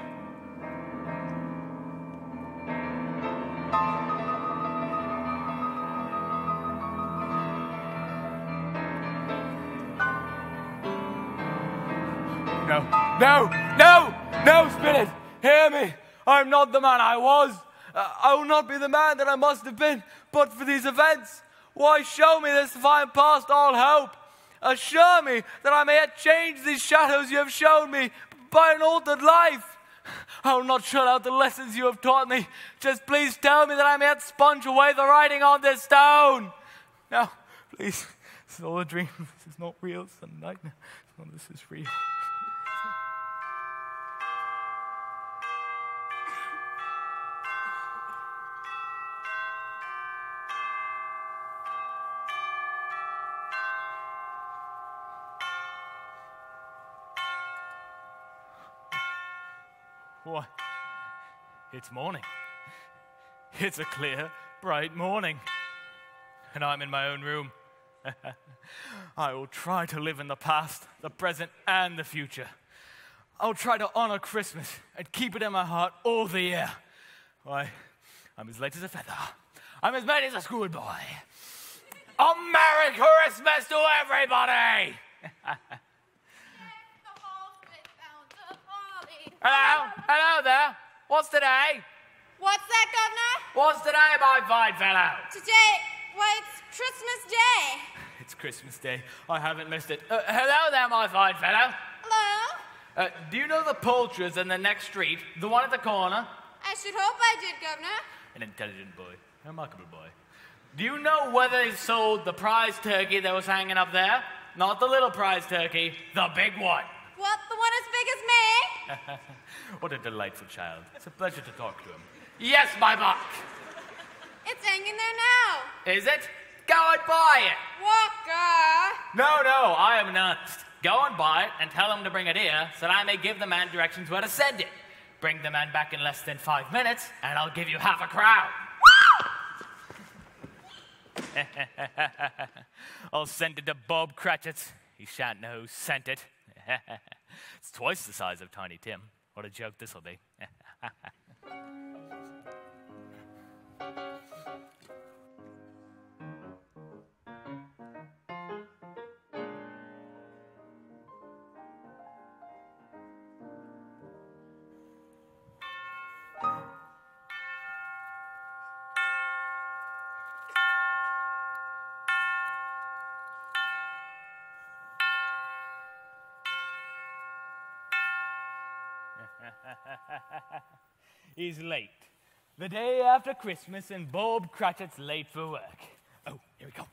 No, no, no! No, Spirit, hear me. I'm not the man I was. I will not be the man that I must have been, but for these events. Why show me this if I am past all hope? Assure me that I may yet change these shadows you have shown me by an altered life. I will not shut out the lessons you have taught me. Just please tell me that I may yet sponge away the writing on this stone. Now, please, this is all a dream. This is not real. It's a nightmare. None of this is real. Why, it's morning. It's a clear, bright morning. And I'm in my own room. I will try to live in the past, the present, and the future. I'll try to honor Christmas and keep it in my heart all the year. Why, I'm as light as a feather. I'm as merry as a schoolboy. A Merry Christmas to everybody! Hello there. What's today? What's that, Governor? What's today, my fine fellow? Today, why, it's Christmas Day. It's Christmas Day. I haven't missed it. Hello there, my fine fellow. Hello? Do you know the poulterers in the next street? The one at the corner? I should hope I did, Governor. An intelligent boy. A remarkable boy. Do you know whether they sold the prize turkey that was hanging up there? Not the little prize turkey, the big one. What, the one as big as me? What a delightful child. It's a pleasure to talk to him. Yes, my buck. It's hanging there now. Is it? Go and buy it. Walker. No, I am not. Go and buy it and tell him to bring it here so that I may give the man directions where to send it. Bring the man back in less than 5 minutes and I'll give you half a crown. I'll send it to Bob Cratchit. He shan't know who sent it. It's twice the size of Tiny Tim. What a joke this'll be. He's late. The day after Christmas and Bob Cratchit's late for work. Oh, here he comes.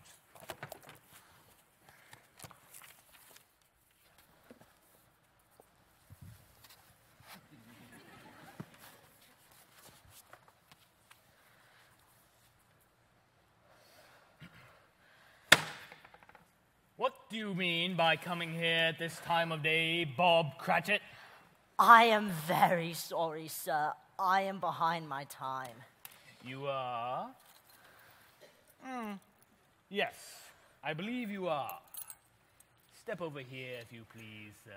What do you mean by coming here at this time of day, Bob Cratchit? I am very sorry, sir. I am behind my time. You are? Yes, I believe you are. Step over here, if you please, sir.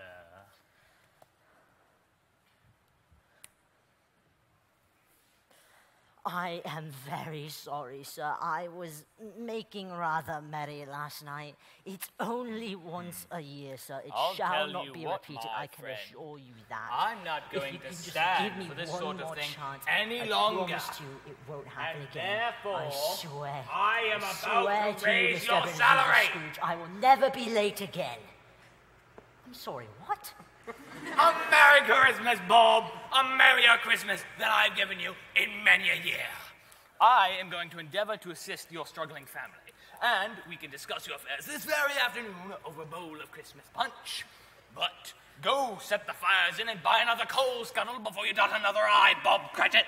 I am very sorry, sir. I was making rather merry last night. It's only once a year, sir. It shall not be repeated. I can assure you that. I'm not going to stand for this sort of thing any longer. I promise you it won't happen again. Therefore, I swear. I am about to raise you, your Mr. salary. Scrooge, I will never be late again. I'm sorry, what? A Merry Christmas, Bob. A merrier Christmas than I've given you in many a year. I am going to endeavor to assist your struggling family, and we can discuss your affairs this very afternoon over a bowl of Christmas punch. But go set the fires in and buy another coal scuttle before you dot another I, Bob Cratchit.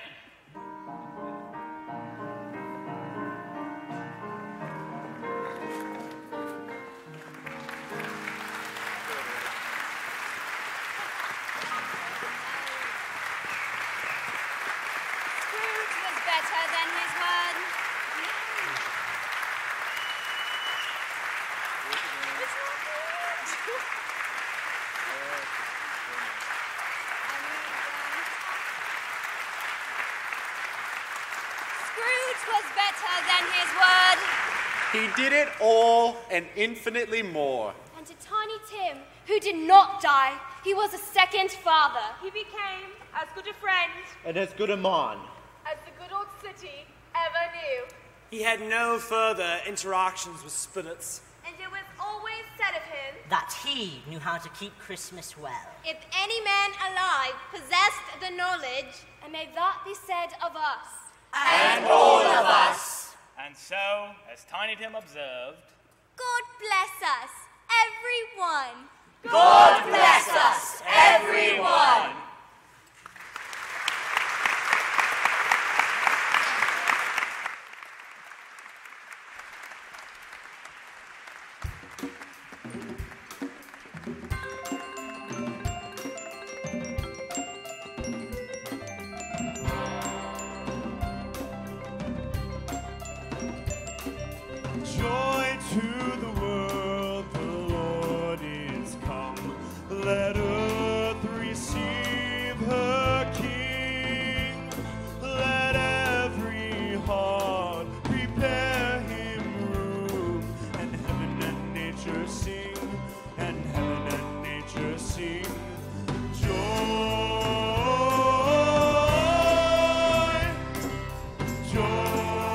He did it all and infinitely more. And And to Tiny Tim, who did not die, he was a second father. He became as good a friend And as good a man. as the good old city ever knew. He had no further interactions with spirits. And it was always said of him, That he knew how to keep Christmas well. If any man alive possessed the knowledge, And may that be said of us. And all of us. And so, as Tiny Tim observed, God bless us, everyone. God bless us, everyone. Joy to the world, the Lord is come. Let earth receive her King. Let every heart prepare him room. And heaven and nature sing, and heaven and nature sing. Joy, joy.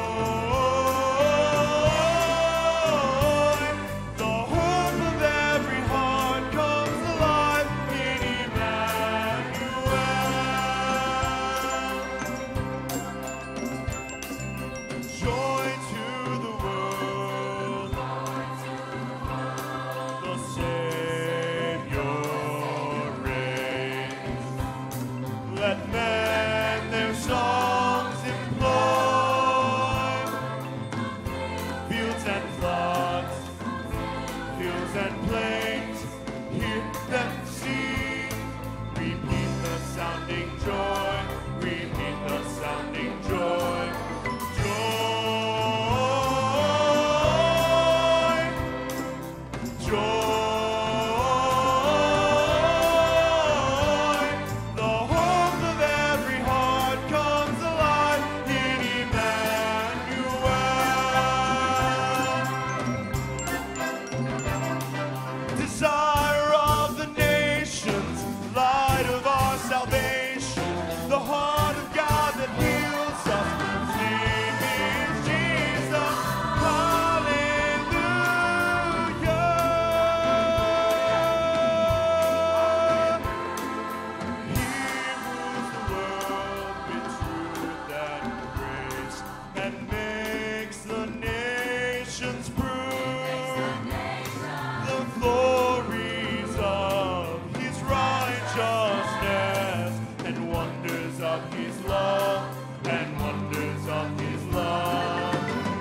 Let men their songs employ, fields and floods, fields and plains, hear them sing. Repeat the sounding joy, repeat the sounding joy. Joy, joy. Desire of the nations, light of our salvation, the heart of God that heals us. His name is Jesus. Hallelujah. He rules the world with truth and grace, and makes the nations prove the glories of his righteousness, and wonders of his love, and wonders of his love.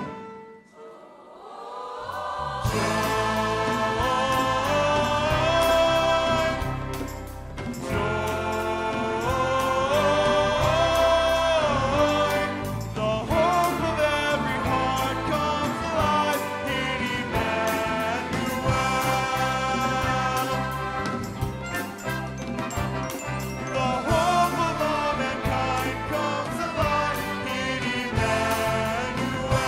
The hope of every heart comes alive in Emmanuel. The hope of all mankind comes alive in Emmanuel.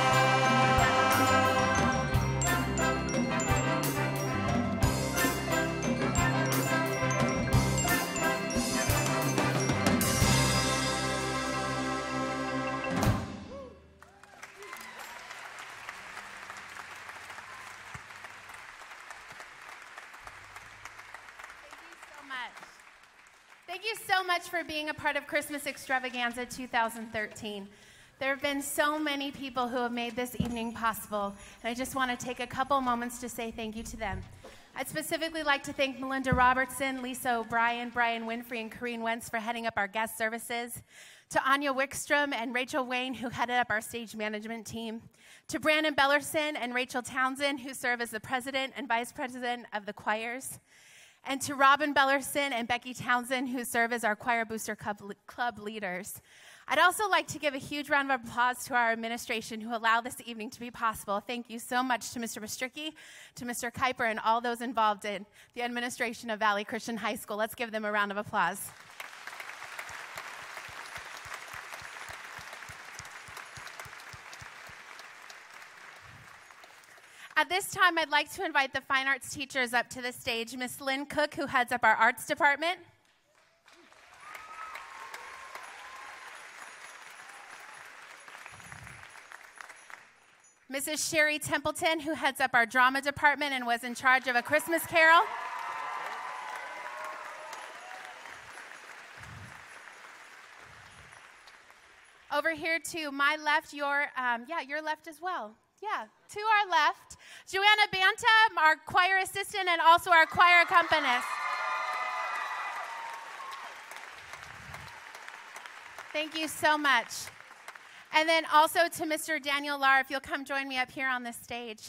Thank you so much for being a part of Christmas Extravaganza 2013. There have been so many people who have made this evening possible, and I just want to take a couple moments to say thank you to them. I'd specifically like to thank Melinda Robertson, Lisa O'Brien, Brian Winfrey, and Corrine Wentz for heading up our guest services, to Anya Wickstrom and Rachel Wayne, who headed up our stage management team, to Brandon Bellerson and Rachel Townsend, who serve as the president and vice president of the choirs, and to Robin Bellerson and Becky Townsend, who serve as our Choir Booster Club leaders. I'd also like to give a huge round of applause to our administration who allowed this evening to be possible. Thank you so much to Mr. Mastricki, to Mr. Kuiper, and all those involved in the administration of Valley Christian High School. Let's give them a round of applause. At this time, I'd like to invite the fine arts teachers up to the stage. Miss Lynn Cook, who heads up our arts department. Mrs. Sherry Templeton, who heads up our drama department and was in charge of A Christmas Carol. Over here to my left, your left as well. Yeah, to our left, Joanna Banta, our choir assistant and also our choir accompanist. Thank you so much. And then also to Mr. Daniel Lar, if you'll come join me up here on the stage.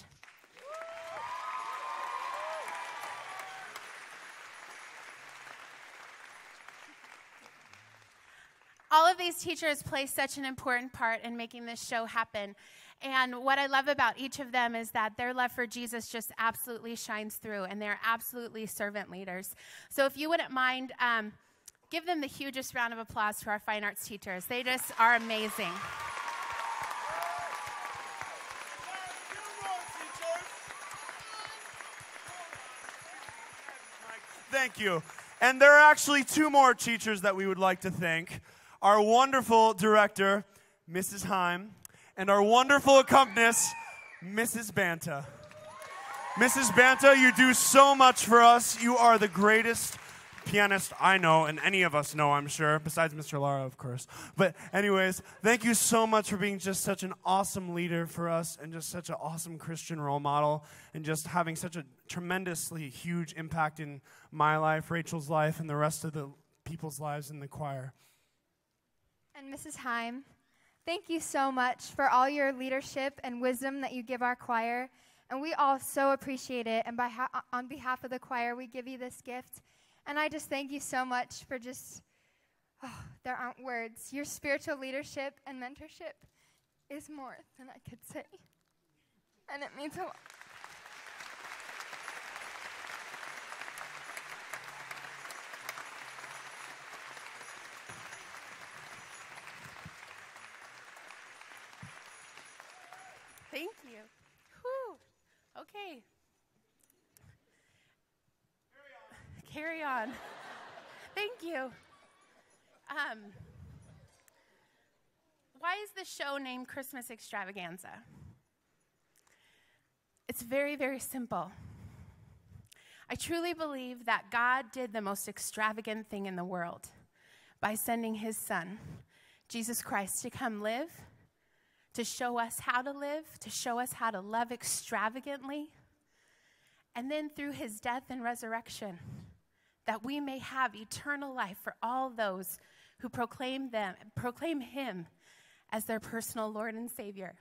All of these teachers play such an important part in making this show happen. And what I love about each of them is that their love for Jesus just absolutely shines through, and they're absolutely servant leaders. So if you wouldn't mind, give them the hugest round of applause to our fine arts teachers. They just are amazing. Thank you. And there are actually two more teachers that we would like to thank. Our wonderful director, Mrs. Heim, and our wonderful accompanist, Mrs. Banta. Mrs. Banta, you do so much for us. You are the greatest pianist I know, and any of us know, I'm sure, besides Mr. Lara, of course. But anyways, thank you so much for being just such an awesome leader for us and just such an awesome Christian role model and just having such a tremendously huge impact in my life, Rachel's life, and the rest of the people's lives in the choir. And Mrs. Heim, thank you so much for all your leadership and wisdom that you give our choir. And we all so appreciate it. And on behalf of the choir, we give you this gift. And I just thank you so much for there aren't words. Your spiritual leadership and mentorship is more than I could say. And it means a lot. Thank you. Whew. Okay. Carry on. Thank you. Why is the show named Christmas Extravaganza? It's very, very simple. I truly believe that God did the most extravagant thing in the world by sending his son, Jesus Christ, to come live, to show us how to live, to show us how to love extravagantly, and then through his death and resurrection, that we may have eternal life for all those who proclaim him as their personal Lord and Savior.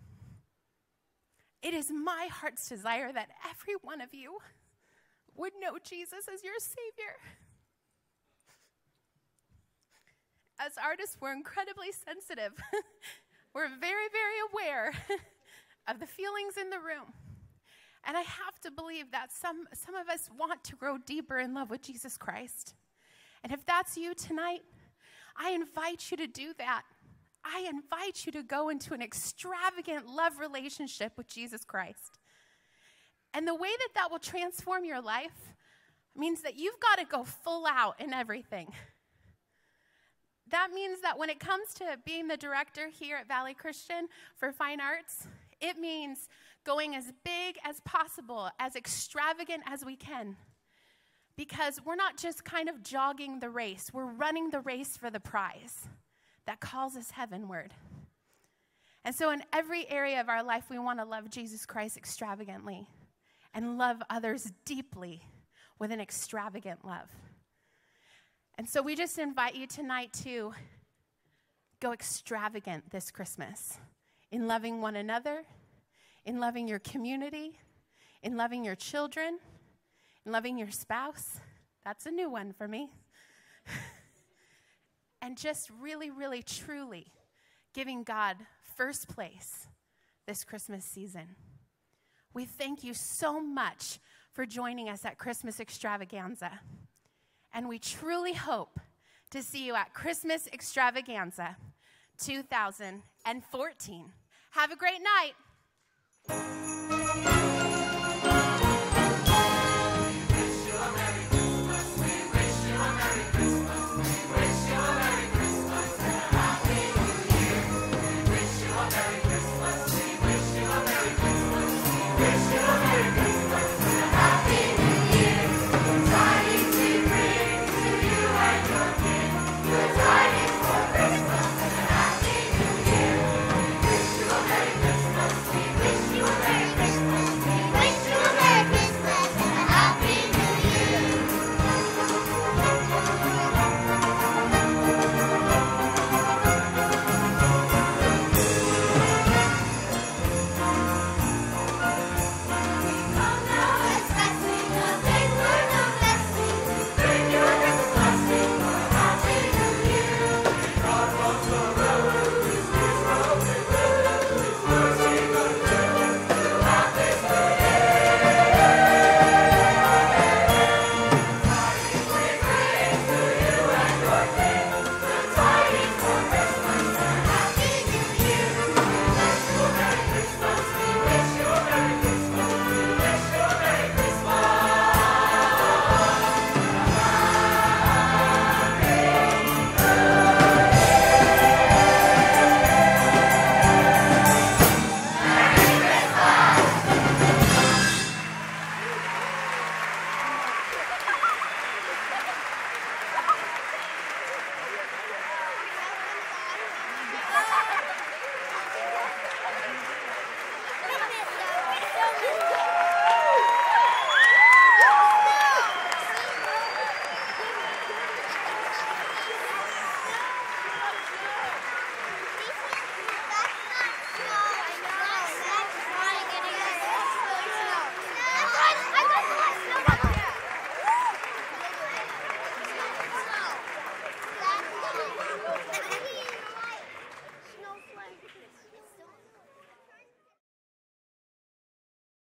It is my heart's desire that every one of you would know Jesus as your Savior. As artists, we're incredibly sensitive. We're very, very aware of the feelings in the room. And I have to believe that some of us want to grow deeper in love with Jesus Christ. And if that's you tonight, I invite you to do that. I invite you to go into an extravagant love relationship with Jesus Christ. And the way that will transform your life means that you've got to go full out in everything. That means that when it comes to being the director here at Valley Christian for Fine Arts, it means going as big as possible, as extravagant as we can. Because we're not just kind of jogging the race, we're running the race for the prize that calls us heavenward. And so in every area of our life, we want to love Jesus Christ extravagantly and love others deeply with an extravagant love. And so we just invite you tonight to go extravagant this Christmas in loving one another, in loving your community, in loving your children, in loving your spouse. That's a new one for me. And just really, really, truly giving God first place this Christmas season. We thank you so much for joining us at Christmas Extravaganza. And we truly hope to see you at Christmas Extravaganza 2014. Have a great night. wish